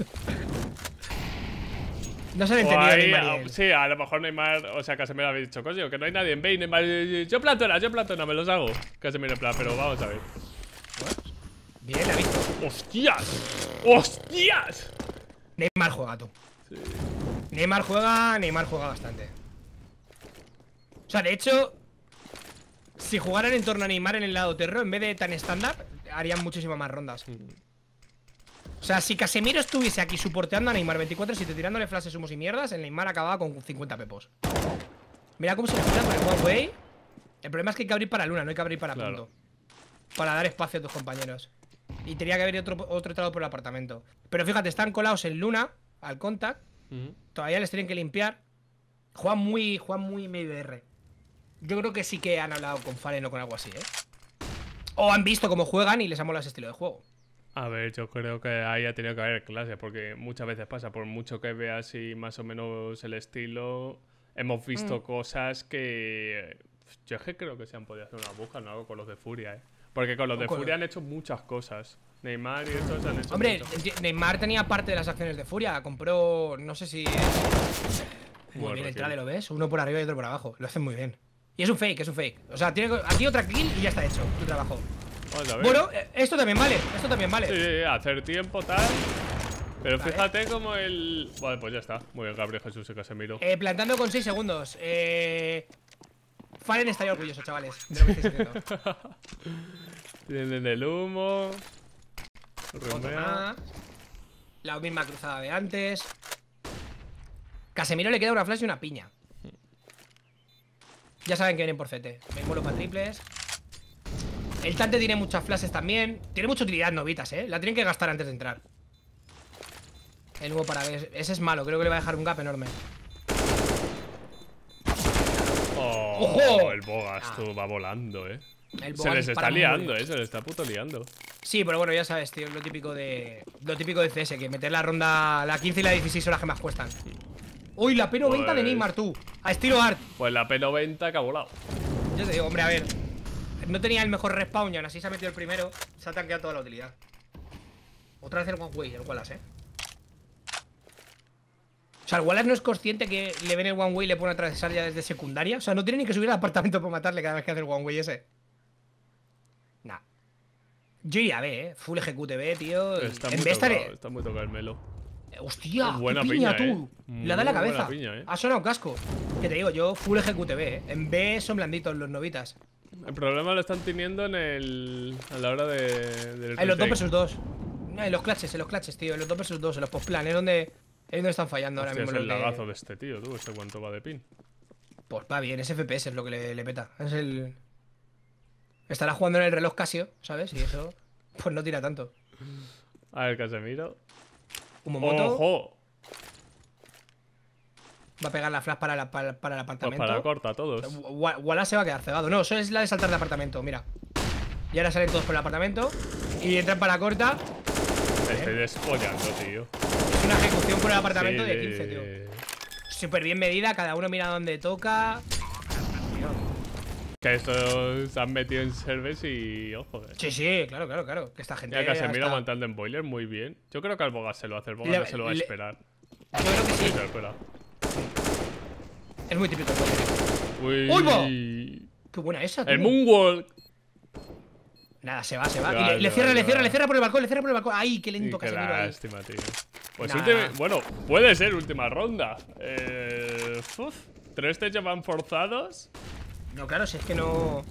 Speaker 4: No se han
Speaker 3: O
Speaker 4: entendido
Speaker 3: ahí,
Speaker 4: Neymar y
Speaker 3: a-
Speaker 4: él.
Speaker 3: sí, a lo mejor Neymar, o sea, Casemiro había dicho, coño, que no hay nadie en B y Neymar, yo plantona, yo plantona, me los hago. Casemiro en plan, pero vamos a ver.
Speaker 4: Bien, ha visto.
Speaker 3: ¡Hostias! ¡Hostias!
Speaker 4: Neymar juega, tú. Neymar juega, Neymar juega bastante. O sea, de hecho, si jugaran en torno a Neymar en el lado terro, en vez de tan estándar, harían muchísimas más rondas. O sea, si Casemiro estuviese aquí soporteando a Neymar veinticuatro siete, tirándole flashes, humos y mierdas, el Neymar acababa con cincuenta pepos. Mira cómo se le tira con el Huawei. El problema es que hay que abrir para Luna, no hay que abrir para
Speaker 3: Claro.
Speaker 4: punto. Para dar espacio a tus compañeros. Y tenía que haber otro, otro entrado por el apartamento. Pero fíjate, están colados en Luna, al contact.
Speaker 3: Ujú.
Speaker 4: Todavía les tienen que limpiar. Juegan muy, juegan muy medio R. Yo creo que sí que han hablado con Fallen o con algo así, ¿eh? O han visto cómo juegan y les ha molado ese estilo de juego.
Speaker 3: A ver, yo creo que ahí ha tenido que haber clase, porque muchas veces pasa, por mucho que veas y más o menos el estilo, hemos visto
Speaker 4: Mm.
Speaker 3: cosas que... Yo es que creo que se han podido hacer una buja, no hago con los de Furia, ¿eh? Porque con los de
Speaker 4: Con-
Speaker 3: Furia han hecho muchas cosas. Neymar y estos han hecho
Speaker 4: Hombre,
Speaker 3: mucho.
Speaker 4: Neymar tenía parte de las acciones de Furia. Compró, no sé si... Muy
Speaker 3: Bueno,
Speaker 4: bien el
Speaker 3: sí.
Speaker 4: trale, ¿lo ves? Uno por arriba y otro por abajo. Lo hacen muy bien. Y es un fake, es un fake. O sea, tiene que- aquí otra kill y ya está hecho tu trabajo.
Speaker 3: Vamos a ver.
Speaker 4: Bueno, eh, esto también vale. Esto también vale.
Speaker 3: Sí, sí, sí, hacer tiempo, tal. Pero
Speaker 4: Vale.
Speaker 3: fíjate como el... Vale, pues ya está. Muy bien, Gabriel Jesús y Casemiro.
Speaker 4: Eh, plantando con seis segundos. Eh... Fallen estaría orgulloso, chavales. De lo que estáis haciendo.
Speaker 3: Tienen el humo.
Speaker 4: Otro
Speaker 3: Rumea.
Speaker 4: más. La misma cruzada de antes. Casemiro le queda una flash y una piña. Ya saben que vienen por C T. Me vuelo para triples. El Tante tiene muchas flashes también. Tiene mucha utilidad Novitas, eh. La tienen que gastar antes de entrar. El humo para ver. Ese es malo, creo que le va a dejar un gap enorme.
Speaker 3: Oh,
Speaker 4: ¡Ojo!
Speaker 3: el Bogas,
Speaker 4: Ah.
Speaker 3: tú, va volando, eh.
Speaker 4: El
Speaker 3: Se
Speaker 4: Bogas
Speaker 3: les
Speaker 4: dispara
Speaker 3: está
Speaker 4: muy
Speaker 3: liando,
Speaker 4: bien.
Speaker 3: eh. Se les está puto liando.
Speaker 4: Sí, pero bueno, ya sabes, tío, lo típico de. Lo típico de C S, que meter la ronda. La quince y la dieciséis son las que más cuestan. Uy, la P noventa de
Speaker 3: Pues-
Speaker 4: Neymar, tú. A estilo Art.
Speaker 3: Pues la P noventa que ha volado.
Speaker 4: Yo te digo, hombre, a ver. No tenía el mejor respawn y aún así se ha metido el primero. Se ha tanqueado toda la utilidad. Otra vez el One-Way, el Wallace, eh. O sea, el Wallace no es consciente que le ven el One-Way y le pone a atravesar ya desde secundaria. O sea, no tiene ni que subir al apartamento para matarle cada vez que hace el One-Way ese. Nah. Yo iría a B, eh. Full ejecute B, tío. y
Speaker 3: Está
Speaker 4: en
Speaker 3: muy
Speaker 4: B
Speaker 3: tocado,
Speaker 4: estaré.
Speaker 3: está muy tocado el melo.
Speaker 4: Hostia,
Speaker 3: Buena
Speaker 4: qué piña,
Speaker 3: piña,
Speaker 4: tú.
Speaker 3: eh.
Speaker 4: Le da en la
Speaker 3: Muy buena
Speaker 4: cabeza.
Speaker 3: piña, eh.
Speaker 4: Ha sonado casco. Que te digo, yo full ejecute B, eh. En B son blanditos los novitas.
Speaker 3: El problema lo están teniendo en el... A la hora de... del
Speaker 4: En los dos
Speaker 3: retake.
Speaker 4: versus dos. En los clutches, en los clutches, tío. En los dos versus dos, en los postplan. Es donde, es donde están fallando ahora
Speaker 3: Hostia,
Speaker 4: mismo.
Speaker 3: es el
Speaker 4: lo que-
Speaker 3: lagazo de este tío, tú. Este cuánto va de pin.
Speaker 4: Pues va bien, ese F P S es lo que le, le peta. Es el. Estará jugando en el reloj Casio, ¿sabes? Y eso. Pues no tira tanto.
Speaker 3: A ver, Casemiro.
Speaker 4: Un Momoto.
Speaker 3: ¡Ojo!
Speaker 4: Va a pegar la flash para, la, para, para el
Speaker 3: Pues
Speaker 4: apartamento.
Speaker 3: para la corta, todos.
Speaker 4: Wa- Wallace se va a quedar cegado. No, eso es la de saltar de apartamento, mira. Y ahora salen todos por el apartamento. Y entran para la corta.
Speaker 3: Me estoy despollando, tío.
Speaker 4: Es una ejecución por el apartamento
Speaker 3: Sí,
Speaker 4: de quince, tío. Súper bien medida, cada uno mira dónde toca.
Speaker 3: Que estos se han metido en servers y. Ojo, eh.
Speaker 4: Sí, sí, claro, claro, claro. Que esta gente.
Speaker 3: Ya que se mira
Speaker 4: hasta-
Speaker 3: aguantando en boiler, muy bien. Yo creo que al Bogas se lo hace, el Bogas
Speaker 4: Le-
Speaker 3: no se lo va a
Speaker 4: le-
Speaker 3: esperar.
Speaker 4: Yo creo que sí.
Speaker 3: Espera, espera.
Speaker 4: Es muy típico el boiler.
Speaker 3: Uy.
Speaker 4: ¡Uy, va! Qué buena esa, tío.
Speaker 3: El Moonwalk.
Speaker 4: Nada, se va, se va.
Speaker 3: Se
Speaker 4: Y
Speaker 3: va,
Speaker 4: le,
Speaker 3: se
Speaker 4: le
Speaker 3: va,
Speaker 4: cierra,
Speaker 3: se
Speaker 4: le
Speaker 3: va.
Speaker 4: cierra, le cierra por el balcón, le cierra por el balcón. ¡Ay, qué
Speaker 3: Y
Speaker 4: lento
Speaker 3: qué
Speaker 4: Casemiro ahí!
Speaker 3: lástima, tío. Pues
Speaker 4: Nah.
Speaker 3: última- bueno, puede ser última ronda. Eh, uf, tres te llevan forzados.
Speaker 4: No, claro, si es que no.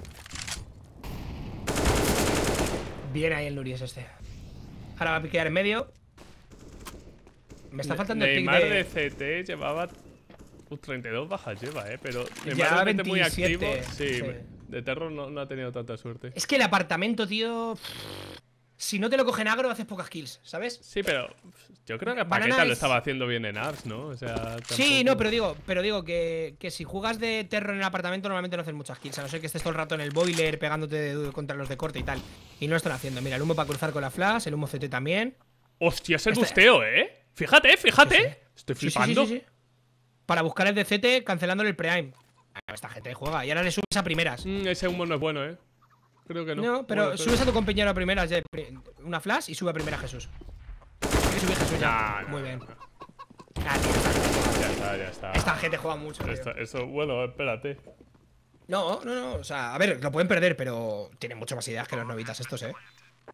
Speaker 4: Bien ahí el Nuries este. Ahora va a piquear en medio. Me está faltando el pick
Speaker 3: Neymar
Speaker 4: de...
Speaker 3: de C T llevaba. Uh, treinta y dos bajas lleva, eh. Pero Neymar
Speaker 4: Lleva
Speaker 3: realmente muy activo.
Speaker 4: veintisiete,
Speaker 3: Sí,
Speaker 4: sí.
Speaker 3: de Terror no, no ha tenido tanta suerte.
Speaker 4: Es que el apartamento, tío. Si no te lo cogen agro, haces pocas kills, ¿sabes?
Speaker 3: Sí, pero yo creo que
Speaker 4: Banana
Speaker 3: Paqueta lo
Speaker 4: es-
Speaker 3: estaba haciendo bien en Ars, ¿no? O sea,
Speaker 4: Sí,
Speaker 3: tampoco-
Speaker 4: no, pero digo, pero digo que, que si juegas de terror en el apartamento, normalmente no haces muchas kills. A no ser que estés todo el rato en el boiler pegándote de- contra los de corte y tal. Y no lo están haciendo. Mira, el humo para cruzar con la flash, el humo C T también.
Speaker 3: Hostia, es el
Speaker 4: Este-
Speaker 3: busteo, ¿eh? Fíjate, fíjate.
Speaker 4: Sí, sí.
Speaker 3: Estoy
Speaker 4: Sí, sí, sí,
Speaker 3: flipando.
Speaker 4: sí, sí. Para buscar el D C T cancelándole el pre-aim. Ah, esta gente juega. Y ahora le subes a primeras.
Speaker 3: Mm, ese humo no es bueno, ¿eh? Creo que no.
Speaker 4: No, pero
Speaker 3: Bueno,
Speaker 4: subes a tu compañero a primeras ya. pri- Una flash y sube a primera Jesús. Hay que subir Jesús ya.
Speaker 3: No, no,
Speaker 4: Muy
Speaker 3: no,
Speaker 4: bien.
Speaker 3: no.
Speaker 4: Ah, tío,
Speaker 3: Ya está, ya está.
Speaker 4: esta gente juega mucho, tío.
Speaker 3: Esto, eso, bueno, espérate.
Speaker 4: No, no, no. O sea, a ver, lo pueden perder, pero tienen mucho más ideas que los novitas estos, eh.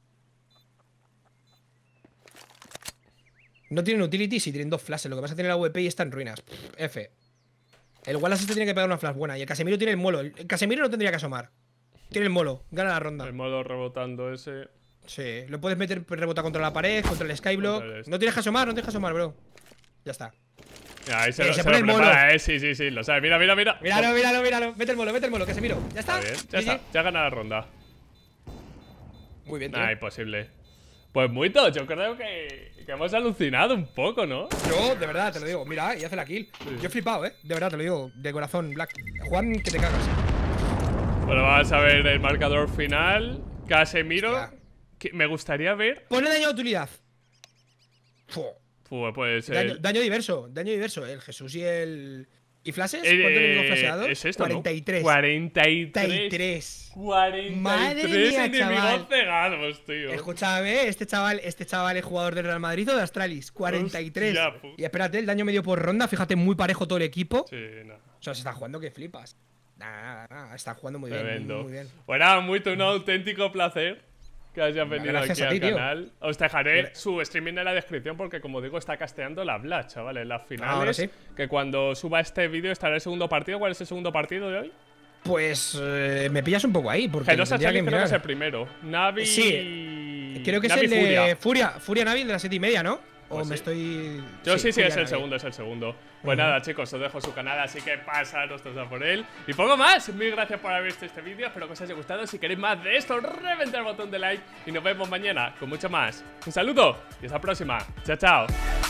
Speaker 4: No tienen utility si tienen dos flashes. Lo que pasa es que tiene la V P y está en ruinas. Pff, F. El Wallace este tiene que pegar una flash buena. Y el Casemiro tiene el molo. El Casemiro no tendría que asomar. Tiene el molo. Gana la ronda.
Speaker 3: El modo rebotando ese.
Speaker 4: Sí. Lo puedes meter rebota contra la pared, contra el Skyblock.
Speaker 3: Contra el este.
Speaker 4: No tienes que asomar, no tienes que asomar, bro. Ya está.
Speaker 3: Mira, ahí se,
Speaker 4: Eh,
Speaker 3: lo,
Speaker 4: se
Speaker 3: se
Speaker 4: pone
Speaker 3: lo
Speaker 4: el
Speaker 3: prepara,
Speaker 4: mono.
Speaker 3: eh. Sí, sí, sí. Lo sabe. Mira, mira, mira.
Speaker 4: Míralo, míralo, míralo. Mete el molo, mete el molo, Casemiro. Ya está.
Speaker 3: Está bien, ya
Speaker 4: G G.
Speaker 3: está. Ya gana la ronda.
Speaker 4: Muy bien, tío.
Speaker 3: Nah, imposible. Pues muy todo, yo creo que, que hemos alucinado un poco, ¿no?
Speaker 4: Yo, de verdad, te lo digo. Mira, y hace la kill. Yo he flipado, eh. De verdad, te lo digo. De corazón, Black. Juan, que te cagas.
Speaker 3: Bueno, vamos a ver el marcador final. Casemiro.
Speaker 4: Hostia.
Speaker 3: Que me gustaría ver.
Speaker 4: Pone daño de utilidad. Fu.
Speaker 3: Pues, pues
Speaker 4: Daño,
Speaker 3: el-
Speaker 4: daño diverso. Daño diverso. El Jesús y el. ¿Y flashes?
Speaker 3: el-
Speaker 4: ¿Cuánto enemigos
Speaker 3: eh,
Speaker 4: flasheados?
Speaker 3: es esto, ¿no?
Speaker 4: cuarenta y tres.
Speaker 3: cuarenta y tres.
Speaker 4: cuarenta y tres.
Speaker 3: cuarenta y
Speaker 4: Madre
Speaker 3: tres
Speaker 4: mía,
Speaker 3: enemigos
Speaker 4: chaval.
Speaker 3: cegados, tío.
Speaker 4: Escúchame, este chaval, este chaval es jugador del Real Madrid o de Astralis. cuarenta y tres.
Speaker 3: Hostia, pu-
Speaker 4: Y espérate, el daño medio por ronda. Fíjate, muy parejo todo el equipo.
Speaker 3: Sí, no.
Speaker 4: O sea, se está jugando que flipas. Nah, nah, nah, está jugando muy bien,
Speaker 3: Tremendo.
Speaker 4: muy, muy bien.
Speaker 3: Bueno, muy un auténtico placer que hayas venido
Speaker 4: Gracias
Speaker 3: aquí
Speaker 4: a ti,
Speaker 3: al
Speaker 4: tío.
Speaker 3: canal. Os dejaré
Speaker 4: Gra-
Speaker 3: su streaming en la descripción porque, como digo, está casteando la Vlad, chavales. Las finales.
Speaker 4: Ahora sí.
Speaker 3: Que cuando suba este vídeo estará el segundo partido. ¿Cuál es el segundo partido de hoy?
Speaker 4: Pues eh, me pillas un poco ahí, porque lo
Speaker 3: Gelosa
Speaker 4: tendría que
Speaker 3: Challenge creo que es el
Speaker 4: mirar.
Speaker 3: primero. Navi.
Speaker 4: Sí, Creo que
Speaker 3: Navi
Speaker 4: es el
Speaker 3: Furia.
Speaker 4: de Furia, Furia Navi de las siete y media, ¿no? O
Speaker 3: Pues
Speaker 4: me
Speaker 3: sí.
Speaker 4: estoy.
Speaker 3: Yo sí, sí,
Speaker 4: Furia
Speaker 3: es el
Speaker 4: Navi.
Speaker 3: segundo, es el segundo. Pues nada, chicos, os dejo su canal, así que pasaros todos a por él. Y poco más, mil gracias por haber visto este vídeo, espero que os haya gustado. Si queréis más de esto, reventad el botón de like y nos vemos mañana con mucho más. Un saludo y hasta la próxima. Chao, chao.